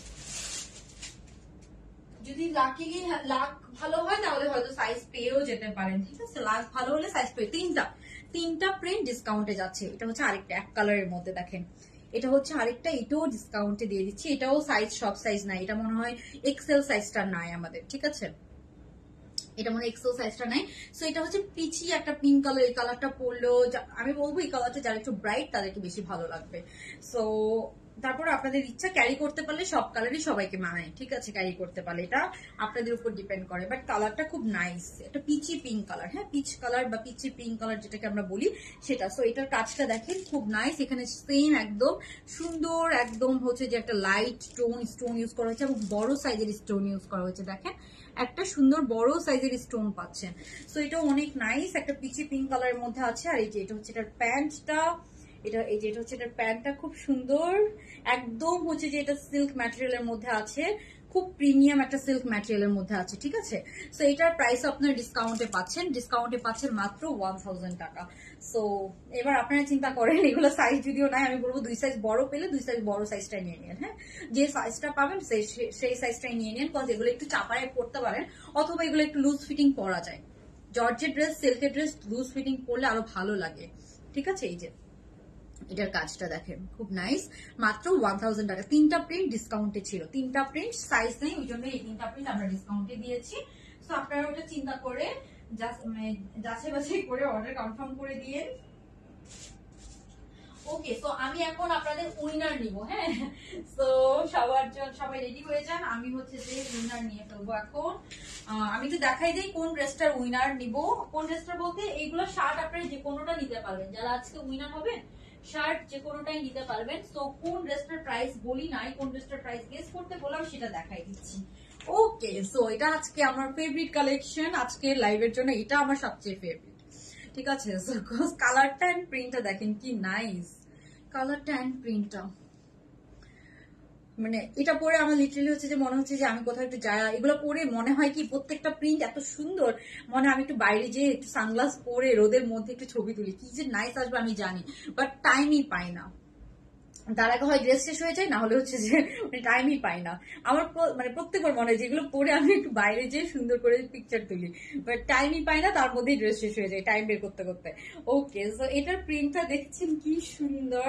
যদি লাকি লাক ভালো হয় তাহলে হয়তো সাইজ পেয়েও যেতে পারেন, ঠিক আছে? লাক ভালো হলে সাইজ পেয়ে, তিনটা তিনটা প্রিন্ট ডিসকাউন্টে যাচ্ছে। এটা হচ্ছে আরেকটা এক কালারের মধ্যে, দেখেন এটা হচ্ছে আরেকটা, এটাও ডিসকাউন্টে দিয়ে দিচ্ছি। এটাও সাইজ সব সাইজ নাই, এটা মনে হয় এক্সেল সাইজটা নাই আমাদের, ঠিক আছে? এটা মনে হয় এক্সেল সাইজটা নাই। সো এটা হচ্ছে পিচি একটা পিঙ্ক কালার, এই কালারটা পরলেও আমি বলবো এই কালারটা যারা একটু ব্রাইট তাদেরকে বেশি ভালো লাগবে। সো তারপর আপনাদের ইচ্ছা, ক্যারি করতে পারলে সব কালারই সবাইকে মানায়, ঠিক আছে? ক্যারি করতে পারলে এটা আপনাদের উপর ডিপেন্ড করে, বাট কালারটা খুব নাইস, একটা পিচি পিঙ্ক কালার, হ্যাঁ পিচ কালার বা পিচি পিঙ্ক কালার যেটাকে আমরা বলি সেটা। সো এটার কাজটা দেখেন খুব নাইস, এখানে সেম একদম সুন্দর, একদম হচ্ছে যে একটা লাইট টোন স্টোন ইউজ করা হয়েছে এবং বড় সাইজের স্টোন ইউজ করা হয়েছে, দেখেন একটা সুন্দর বড় সাইজের স্টোন পাচ্ছেন। সো এটা অনেক নাইস, একটা পিচি পিঙ্ক কালারের মধ্যে আছে। আর এই যে এটা হচ্ছে এটার প্যান্টটা, এটা এই যে এটা হচ্ছে এটার প্যান্টটা খুব সুন্দর, একদম হচ্ছে যে এটা সিল্ক ম্যাটেরিয়ালের মধ্যে আছে, খুব প্রিমিয়াম একটা সিল্ক ম্যাটেরিয়ালের মধ্যে আছে, ঠিক আছে? সো এটার প্রাইস আপনার ডিসকাউন্টে পাচ্ছেন, ডিসকাউন্টে পাচ্ছেন মাত্র ওয়ান থাউজেন্ড টাকা। সো এবার আপনারা চিন্তা করেন, এগুলো সাইজ যদিও নাই, আমি বলবো দুই সাইজ বড় পেলে দুই সাইজ বড় সাইজটাই নিয়ে নেন, হ্যাঁ যে সাইজটা পাবেন সেই সেই সাইজটাই নিয়ে নেন, বিকজ এগুলো একটু চাপায় পড়তে পারেন, অথবা এগুলো একটু লুজ ফিটিং পরা যায়। জর্জের ড্রেস, সিল্কের ড্রেস লুজ ফিটিং পরলে আরো ভালো লাগে, ঠিক আছে? এই যে এটার কাজটা দেখেন খুব নাইস, মাত্র ওয়ান থাউজেন্ড টাকা। তিনটা প্রিন্ট ডিসকাউন্টে ছিল, তিনটা প্রিন্ট সাইজ নেই, ওই জন্য এই তিনটা প্রিন্ট আমরা ডিসকাউন্টে দিয়েছি। সো আপনারা ওটা চিন্তা করে যাচাই বাছাই করে অর্ডার কনফার্ম করে দিয়ে। ওকে, তো আমি এখন আপনাদের উইনার নিব, হ্যাঁ তো সবার সবাই রেডি হয়ে যান, আমি হচ্ছে যে উইনার নিয়ে ফেলবো এখন। আমি তো দেখাই দিই কোন ড্রেসটার উইনার নিব। কোন ড্রেসটা বলতে এইগুলো শার্ট আপনারা যে কোনোটা নিতে পারবেন, যারা আজকে উইনার হবেন শার্ট যে কোনোটাই নিতে পারবেন। তো কোন ড্রেসটার প্রাইস বলি নাই, কোন ড্রেসটার প্রাইস গেস করতে বললাম সেটা দেখাই দিচ্ছি। ওকে, সো এটা আজকে আমার ফেভারিট কালেকশন, আজকে লাইভের জন্য এটা আমার সবচেয়ে ফেভারিট। ঠিক আছে, সো কালারটা এন্ড প্রিন্টটা দেখেন কি নাইস, কালারটা এন্ড প্রিন্টটা, মানে এটা পরে আমার লিটারালি হচ্ছে যে মনে হচ্ছে যে আমি কোথাও একটু যাই, এগুলো পরে মনে হয় কি প্রত্যেকটা প্রিন্ট এত সুন্দর, মনে হয় আমি একটু বাইরে যেয়ে একটু সানগ্লাস পরে রোদের মধ্যে একটু ছবি তুলি, কি যে নাইস আসবে আমি জানি, বাট টাইমই পাই না। তার আগে হয় ড্রেস শেষ হয়ে যায়, না হলে হচ্ছে যে টাইমই পাই না। আমার মানে প্রত্যেকবার মনে হয় যেগুলো পরে আমি একটু বাইরে যেয়ে সুন্দর করে পিকচার তুলি, বাট টাইমই পাই না, তার মধ্যেই ড্রেস শেষ হয়ে যায় টাইম বের করতে করতে। ওকে, সো এটার প্রিন্টটা দেখছেন কি সুন্দর।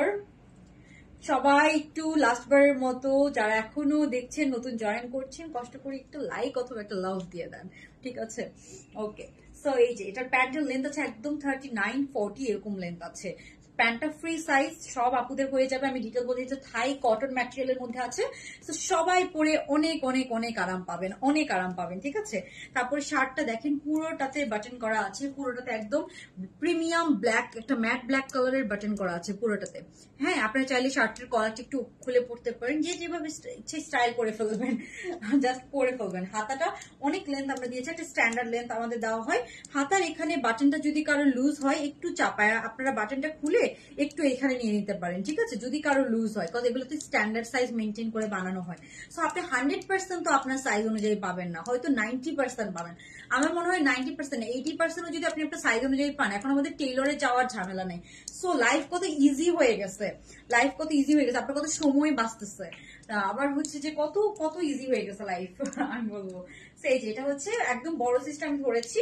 সবাই একটু লাস্টবারের মতো যারা এখনো দেখছেন, নতুন জয়েন করছেন, কষ্ট করে একটু লাইক অথবা একটা লাভ দিয়ে দেন, ঠিক আছে? ওকে, সো এই যে এটার প্যান্টের লেন্থ আছে একদম থার্টি নাইন ফর্টি এরকম লেন্থ আছে। প্যান্টটা ফ্রি সাইজ, সব আপুদের হয়ে যাবে। আমি ডিটেল বলে দিচ্ছি, থাই কটন ম্যাটেরিয়ালের মধ্যে আছে, তো সবাই পরে অনেক অনেক অনেক আরাম পাবেন, অনেক আরাম পাবেন, ঠিক আছে? তারপরে শার্টটা দেখেন পুরোটাতে বাটন করা আছে, পুরোটাতে একদম প্রিমিয়াম ব্ল্যাক, একটা ম্যাট ব্ল্যাক কালারের বাটন করা আছে পুরোটাতে। হ্যাঁ, আপনারা চাইলে শার্টের কলারটা একটু খুলে পড়তে পারেন, যে যেভাবে ইচ্ছে স্টাইল করে ফেলবেন, জাস্ট পরে ফেলবেন। হাতাটা অনেক লেন্থ আমরা দিয়েছি, একটা স্ট্যান্ডার্ড লেন্থ আমাদের দেওয়া হয়। হাতার এখানে বাটনটা যদি কারো লুজ হয়, একটু চাপায় আপনারা বাটনটা খুলে একটু এখানে নিয়ে নিতে পারেন, ঠিক আছে? যদি কারো লুজ হয়, কারণ এগুলো তো স্ট্যান্ডার্ড সাইজ মেনটেন করে বানানো হয়। সো আপনি হান্ড্রেড পার্সেন্ট তো আপনার সাইজ অনুযায়ী পাবেন না, হয়তো নাইনটি পার্সেন্ট পাবেন। আমার মনে হয় নাইনটি পার্সেন্ট এইটি পার্সেন্টও যদি আপনি আপনার সাইজ অনুযায়ী পান, এখন আমাদের টেইলরে যাওয়ার ঝামেলা নেই। সো লাইফ কত ইজি হয়ে গেছে, লাইফ কত ইজি হয়ে গেছে, আপনার কত সময় বাঁচতেছে, আবার হচ্ছে যে কত কত ইজি হয়ে গেছে লাইফ, আমি বলবো। সেই যে এটা হচ্ছে একদম বড় সিস্টেম ধরেছি,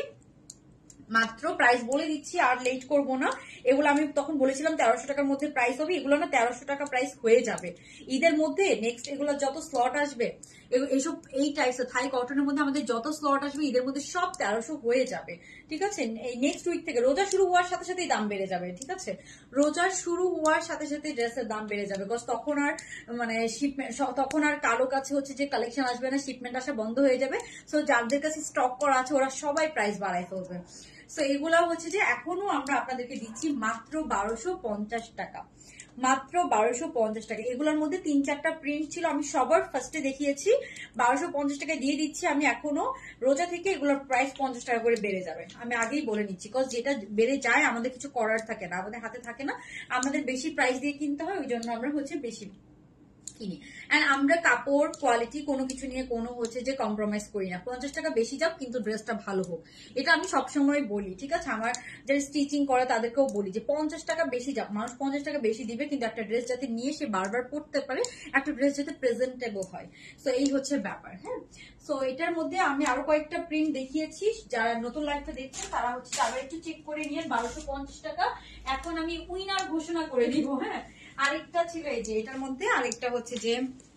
মাত্র প্রাইস বলে দিচ্ছি, আর লেট করব না। এগুলো আমি তখন বলেছিলাম তেরোশো টাকার মধ্যে প্রাইস হবে, এগুলো না তেরোশো টাকা প্রাইস হয়ে যাবে ঈদের মধ্যে। নেক্সট এগুলো যত স্লট আসবে, এইসব এই টাইপস থাই কটনের মধ্যে আমাদের যত স্লট আসবে ঈদের মধ্যে সব তেরোশো হয়ে যাবে, ঠিক আছে? এই নেক্সট উইক থেকে রোজা শুরু হওয়ার সাথে সাথেই দাম বেড়ে যাবে, ঠিক আছে? রোজা শুরু হওয়ার সাথে সাথে ড্রেসের দাম বেড়ে যাবে, বিকজ তখন আর মানে শিপমেন্ট, তখন আর কারো কাছে হচ্ছে যে কালেকশন আসবে না, শিপমেন্ট আসা বন্ধ হয়ে যাবে। সো যাদের কাছে স্টক করা আছে ওরা সবাই প্রাইস বাড়ায় ফেলবে। সো এগুলা হচ্ছে যে এখনো আমরা আপনাদেরকে দিচ্ছি মাত্র বারোশো পঞ্চাশ টাকা, মাত্র বারোশো পঞ্চাশ টাকা। এগুলোর মধ্যে তিন চারটা প্রিন্ট ছিল, আমি সবার ফার্স্টে দেখিয়েছি, বারোশো পঞ্চাশ টাকায় দিয়ে দিচ্ছি আমি। এখনো রোজা থেকে এগুলোর প্রাইস পঞ্চাশ টাকা করে বেড়ে যাবে, আমি আগেই বলে নিচ্ছি, বিকজ যেটা বেড়ে যায় আমাদের কিছু করার থাকে না, আমাদের হাতে থাকে না, আমাদের বেশি প্রাইস দিয়ে কিনতে হয়, ওই জন্য আমরা হচ্ছে বেশি কিনি। এন্ড আমরা কাপড় কোয়ালিটি কোনো কিছু নিয়ে কোনো হচ্ছে যে কম্প্রোমাইজ করি না, পঞ্চাশ টাকা বেশি যাক কিন্তু ড্রেসটা ভালো হোক, এটা আমি সবসময় বলি, ঠিক আছে? আমার যারা স্টিচিং করে তাদেরকেও বলি যে পঞ্চাশ টাকা বেশি যাক, মানুষ পঞ্চাশ টাকা বেশি দিবে, কিন্তু একটা ড্রেস যাতে নিয়ে সে বারবার পরতে পারে, একটা ড্রেস যাতে প্রেজেন্টেবল হয়। সো এই হচ্ছে ব্যাপার। হ্যাঁ, সো এটার মধ্যে আমি আরো কয়েকটা প্রিন্ট দেখিয়েছি, যারা নতুন লাইফটা দেখছেন তারা হচ্ছে আবার একটু চেক করে নিয়ে। বারোশো পঞ্চাশ টাকা এখন আমি উইনার ঘোষণা করে দিব। হ্যাঁ, আরেকটা ছিল এই যে এটার মধ্যে, আরেকটা হচ্ছে যে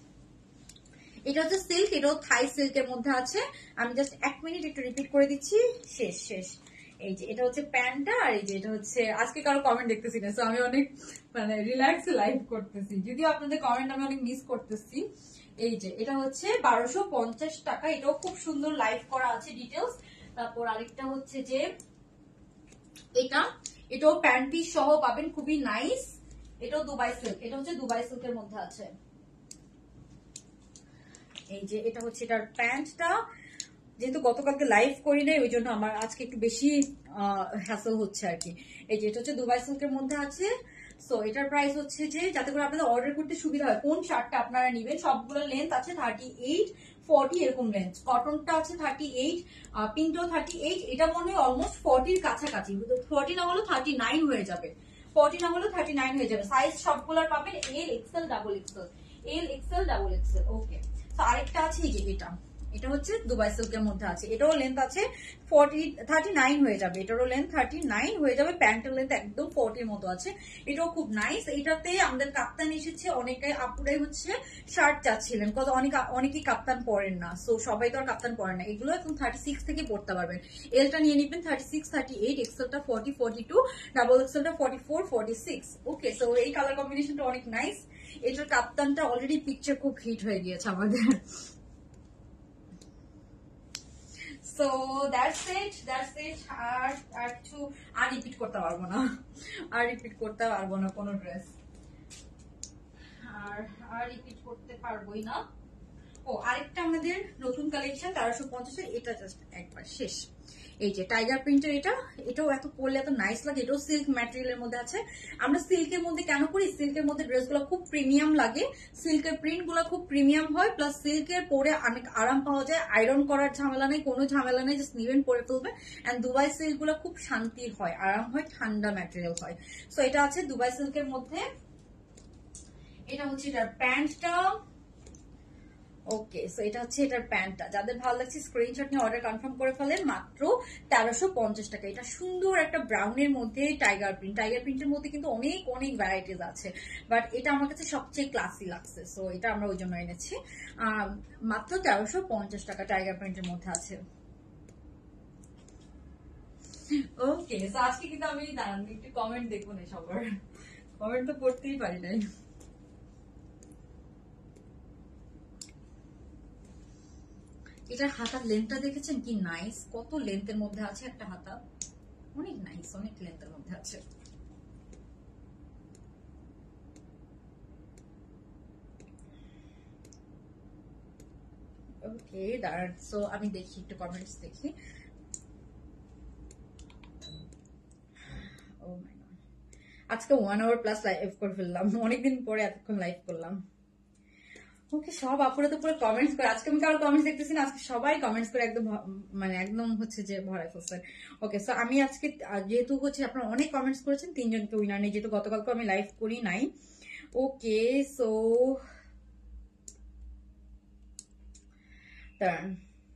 এটা হচ্ছে সিল্ক, এটাও থাই সিল্কের মধ্যে আছে। আমি জাস্ট এক মিনিট একটু রিপিট করে দিচ্ছি, শেষ শেষ। এই যে এটা হচ্ছে প্যান্টটা, আর এই যে এটা হচ্ছে, আজকে কারো কমেন্ট দেখতেছি না, সো আমি অনেক মানে রিল্যাক্স লাইভ করতেছি, যদিও আপনাদের কমেন্ট আমি অনেক মিস করতেছি। এই যে এটা হচ্ছে বারোশো পঞ্চাশ টাকা, এটাও খুব সুন্দর লাইভ করা আছে ডিটেলস। তারপর আরেকটা হচ্ছে যে এটা, এটাও প্যান্ট পিস সহ পাবেন, খুবই নাইস। এটাও দুবাই সিল্ক, এটা হচ্ছে দুবাই সিল্কের মধ্যে আছে। এই যে এটা হচ্ছে এটার প্যান্টটা, যেহেতু গতকালকে লাইভ করি নাই ওই জন্য আমার আজকে একটু বেশি হ্যাসল হচ্ছে আর কি। এই যে এটা হচ্ছে দুবাই সিল্কের মধ্যে আছে। সো এটার প্রাইস হচ্ছে যে, যাতে করে আপনাদের অর্ডার করতে সুবিধা হয়, কোন শার্টটা আপনারা নেবেন, সবগুলো লেন্থ আছে থার্টি এইট ফর্টি এরকম লেন্থ। কটনটা আছে থার্টি এইট, পিঙ্কটাও থার্টি এইট, এটা মনে হয় অলমোস্ট ফর্টির কাছাকাছি, ফর্টি না হলেও থার্টি নাইন হয়ে যাবে, ফর্টি না হলেও থার্টি নাইন হয়ে যাবে। সাইজ সবগুলোর পাবেন L XL double XL, L XL double XL. Okay, তো আরেকটা আছে এই যে এটা, এটা হচ্ছে দুবাই সিল্কের মধ্যে আছে, এটাও লেন্থ আছে ফর্টি থার্টি নাইন হয়ে যাবে, এটারও লেন্থ থার্টি নাইন হয়ে যাবে, প্যান্টের লেন্থ একদম ফর্টির মতো আছে। এটাও খুব নাইস। এটাতে আমাদের কাপ্তান এসেছে, অনেকে আপুরাই হচ্ছে শার্ট চাচ্ছিলেন, কত অনেক অনেকেই কাপ্তান পরেন না, সো সবাই তো আর কাপ্তান পরেন না, এগুলো এখন থার্টি সিক্স থেকে পড়তে পারবেন। এলটা নিয়ে নিবেন থার্টি সিক্স থার্টি এইট, এক্সেলটা ফর্টি ফর্টি টু, ডাবল এক্সেলটা forty four forty six. Okay, so এই কালার কম্বিনেশনটা অনেক নাইস। এটার কাপ্তানটা অলরেডি পিকচার খুব হিট হয়ে গিয়েছে আমাদের। So that's it, that's it. আর আর কিছু আর রিপিট করতে পারবো না, আর রিপিট করতে পারবো না কোনো ড্রেস, আর আর রিপিট করতে পারবোই না। ও আরেকটা আমাদের নতুন কালেকশন তেরোশো পঞ্চাশের, এটা জাস্ট একবার শেষ। এই যে টাইগার প্রিন্টের, এটা এটাও এত পরলে এত নাইস লাগে। এটাও সিল্ক ম্যাটেরিয়ালের মধ্যে আছে। আমরা সিল্কের মধ্যে কেন করি, সিল্কের মধ্যে ড্রেসগুলো খুব প্রিমিয়াম লাগে, সিল্কের প্রিন্ট গুলো খুব প্রিমিয়াম হয়, প্লাস সিল্কের পরে অনেক আরাম পাওয়া যায়, আয়রন করার ঝামেলা নেই, কোনো ঝামেলা নেই, জাস্ট নিবেন পরে ফেলবে। এন্ড দুবাই সিল্ক গুলো খুব শান্তির হয়, আরাম হয়, ঠান্ডা ম্যাটেরিয়াল হয়। সো এটা আছে দুবাই সিল্কের মধ্যে। এটা হচ্ছে এটার প্যান্টটা। ওকে, সো এটা হচ্ছে এটার প্যান্টটা। যাদের ভালো লাগছে স্ক্রিনশট নিয়ে অর্ডার কনফার্ম করে ফেলেন, মাত্র তেরোশো পঞ্চাশ টাকা। এটা সুন্দর একটা ব্রাউনের মধ্যে টাইগার প্রিন্ট। টাইগার প্রিন্টের মধ্যে কিন্তু অনেক অনেক ভ্যারাইটিস আছে, বাট এটা আমার কাছে সবচেয়ে ক্লাসি লাগছে, সো এটা আমরা ওই জন্য এনেছি। মাত্র তেরোশো পঞ্চাশ টাকা টাইগার প্রিন্টের মধ্যে আছে। ওকে, সো আজকে কিন্তু আমি দাঁড়ান একটু কমেন্ট দেখবো না, সবার কমেন্ট তো পড়তেই পারি নাই। এটার হাতার লেন্থটা দেখেছেন কি নাইস, কত লেন্থের মধ্যে আছে একটা হাতা, অনেক নাইস, অনেক লেন্থের মধ্যে আছে। ওকে দাঁড়ান, সো আমি দেখি একটু কমেন্টস দেখি। ও মাই গড, আজকে ওয়ান আওয়ার প্লাস লাইভ করে ফেললাম, অনেকদিন পরে এতক্ষণ লাইভ করলাম। ওকে, সব আপুরা তো পুরো কমেন্টস করে, আজকে আমি কারো কমেন্টস দেখতেছি না, আজকে সবাই কমেন্টস করে একদম মানে একদম হচ্ছে যে ভরাই ফেলছেন। ওকে, সো আমি আজকে যেহেতু হচ্ছে আপনারা অনেক কমেন্টস করেছেন, তিনজনকে উইনার নেই, যেহেতু গতকালকে আমি লাইভ করি নাই। ওকে, সো দাঁড়ান,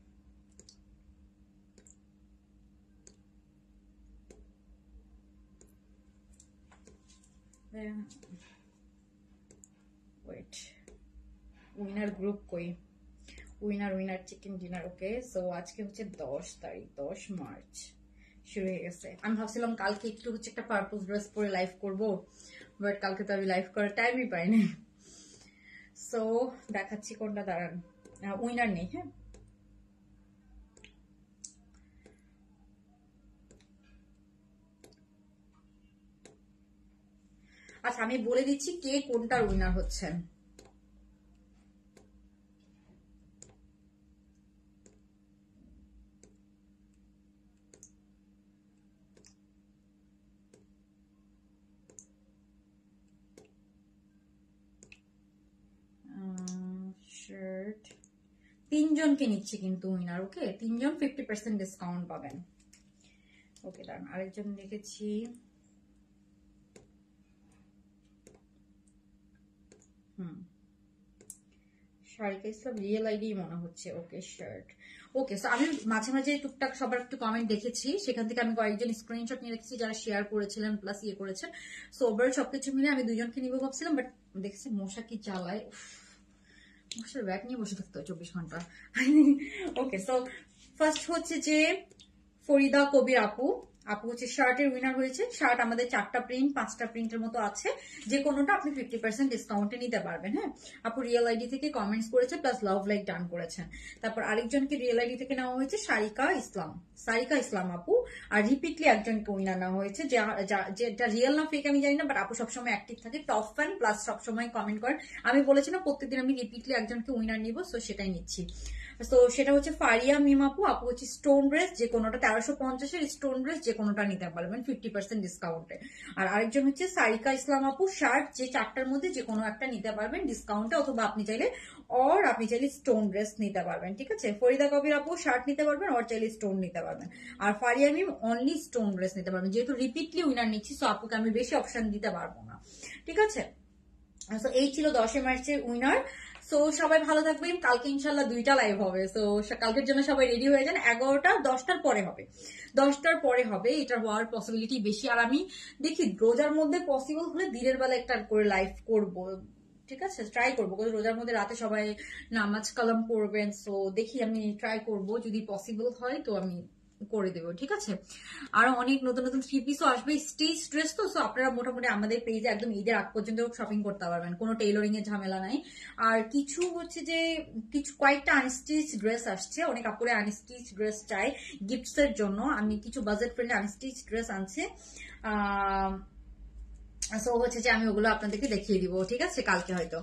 ওয়েট, উইনার গ্রুপ কই, winner winner chicken dinner. Okay, so আজকে হচ্ছে দশ তারিখ, দশ মার্চ শুরু হয়ে গেছে। আমি ভাবছিলাম কালকে একটু হচ্ছে একটা পারপোজ ড্রেস পরে লাইভ করবো, বাট কালকে তো আমি লাইভ করার টাইমই পাইনি। সো দেখাচ্ছি কোনটা, দাঁড়ান, উইনার নেই। হ্যাঁ, আচ্ছা আমি বলে দিচ্ছি কে কোনটার উইনার হচ্ছেন। শার্ট তিনজনকে নিচ্ছি কিন্তু উইনার। ওকে, তিনজন ফিফটি পার্সেন্ট ডিসকাউন্ট পাবেন। ওকে দাঁড়ান, আরেকজন দেখেছি, হুম শারিকা ইসলাম রিয়েল আইডি মনে হচ্ছে। ওকে, শার্ট। ওকে, সো আমি মাঝে মাঝে টুকটাক সবার একটু কমেন্ট দেখেছি, সেখান থেকে আমি কয়েকজন স্ক্রিনশট নিয়ে রেখেছি যারা শেয়ার করেছিলেন প্লাস ইয়ে করেছেন। সো ওভারঅল সবকিছু মিলে আমি দুজনকে নিবো ভাবছিলাম, বাট দেখছি মশা কি জ্বালায়, মশার ব্যাগ নিয়ে বসে থাকতে হয় চব্বিশ ঘন্টা। ওকে, সো ফার্স্ট হচ্ছে যে ফরিদা কবির আপু, আপু হচ্ছে শার্টের উইনার হয়েছে। শার্ট আমাদের চারটা প্রিন্ট পাঁচটা প্রিন্টের মতো আছে, যে কোনোটা আপনি ফিফটি পার্সেন্ট ডিসকাউন্টে নিতে পারবেন। হ্যাঁ, আপু রিয়েল আইডি থেকে কমেন্টস করেছে প্লাস লাভ লাইক ডান করেছেন। তারপর আরেকজনকে রিয়েল আইডি থেকে নেওয়া হয়েছে সারিকা ইসলাম, সারিকা ইসলাম আপু। আর রিপিটলি একজনকে উইনার নেওয়া হয়েছে, যেটা রিয়েল না ফেক আমি জানি না, বাট আপু সবসময় অ্যাক্টিভ থাকে, টপ ফ্যান প্লাস সবসময় কমেন্ট করেন। আমি বলেছি না প্রত্যেকদিন আমি রিপিটলি একজনকে উইনার নিব, সো সেটাই নিচ্ছি। তো সেটা হচ্ছে ফারিয়া মিম আপু। আপু হচ্ছে স্টোন ড্রেস, যে কোনোটা তেরোশো পঞ্চাশের স্টোন ড্রেস যে কোনোটা নিতে পারবেন ফিফটি পার্সেন্ট ডিসকাউন্টে। আর আরেকজন হচ্ছে সারিকা ইসলাম আপু, শার্ট যে চারটার মধ্যে যে কোনো একটা নিতে পারবেন ডিসকাউন্টে, অথবা আপনি চাইলে অর আপনি চাইলে স্টোন ড্রেস নিতে পারবেন। ঠিক আছে, ফরিদা কবির আপু শার্ট নিতে পারবেন, অর চাইলে স্টোন নিতে পারবেন। আর Faria Mim only stone dress নিতে পারবেন। যেহেতু রিপিটলি উইনার নিচ্ছি, সো আপুকে আমি বেশি অপশন দিতে পারবো না। ঠিক আছে, সো এই ছিল দশই মার্চের উইনার। সো সবাই ভালো থাকবেন, কালকে ইনশাল্লাহ দুইটা লাইভ হবে, সো কালকের জন্য সবাই রেডি হয়ে যান। এগারোটা দশটার পরে হবে, দশটার পরে হবে, এটা হওয়ার পসিবিলিটি বেশি। আর আমি দেখি রোজার মধ্যে পসিবল হলে দিনের বেলা একটা করে লাইভ করব, ঠিক আছে, ট্রাই করবো। রোজার মধ্যে রাতে সবাই নামাজ কালাম পড়বেন, সো দেখি আমি ট্রাই করব, যদি পসিবল হয় তো আমি করে দেবো। ঠিক আছে, আরো অনেক নতুন নতুন থ্রি পিসও আসবে, স্টিচ ড্রেস তো, সো আপনারা মোটামুটি আমাদের পেজে একদম ঈদের আগ পর্যন্ত শপিং করতে পারবেন, কোনো টেইলরিং এর ঝামেলা নাই। আর কিছু হচ্ছে যে কিছু কয়েকটা আনস্টিচ ড্রেস আসছে, অনেক আপুরে আনস্টিচ ড্রেস চাই গিফটস এর জন্য, আমি কিছু বাজেট ফ্রেন্ডলি আনস্টিচ ড্রেস আনছে। আহ সো হচ্ছে যে আমি ওগুলো আপনাদেরকে দেখিয়ে দিব, ঠিক আছে, কালকে হয়তো।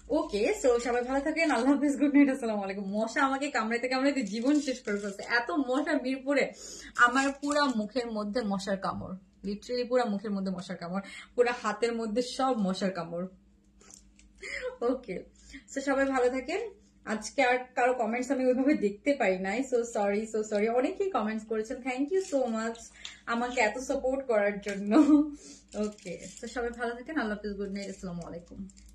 ওকে, সো সবাই ভালো থাকেন, আল্লাহ হাফিজ, গুড নাইট, আসসালামু আলাইকুম। মশা আমাকে কামড়াইতে কামড়াইতে জীবন শেষ করে ফেলছে, এত মশা মিরপুরে, আমার পুরা মুখের মধ্যে মশার কামড়, লিটারেলি পুরা মুখের মধ্যে মশার কামড়, পুরা হাতের মধ্যে সব মশার কামড়। ওকে, সো সবাই ভালো থাকেন। আজকে আর কারো কমেন্টস আমি ওইভাবে দেখতে পাই নাই, সো সরি সো সরি। অনেকেই কমেন্টস করেছেন, থ্যাংক ইউ সো মাচ আমাকে এত সাপোর্ট করার জন্য। ওকে, তো সবাই ভালো থাকেন, আল্লাহ হাফিজ, গুড নাইট, আসসালামু আলাইকুম।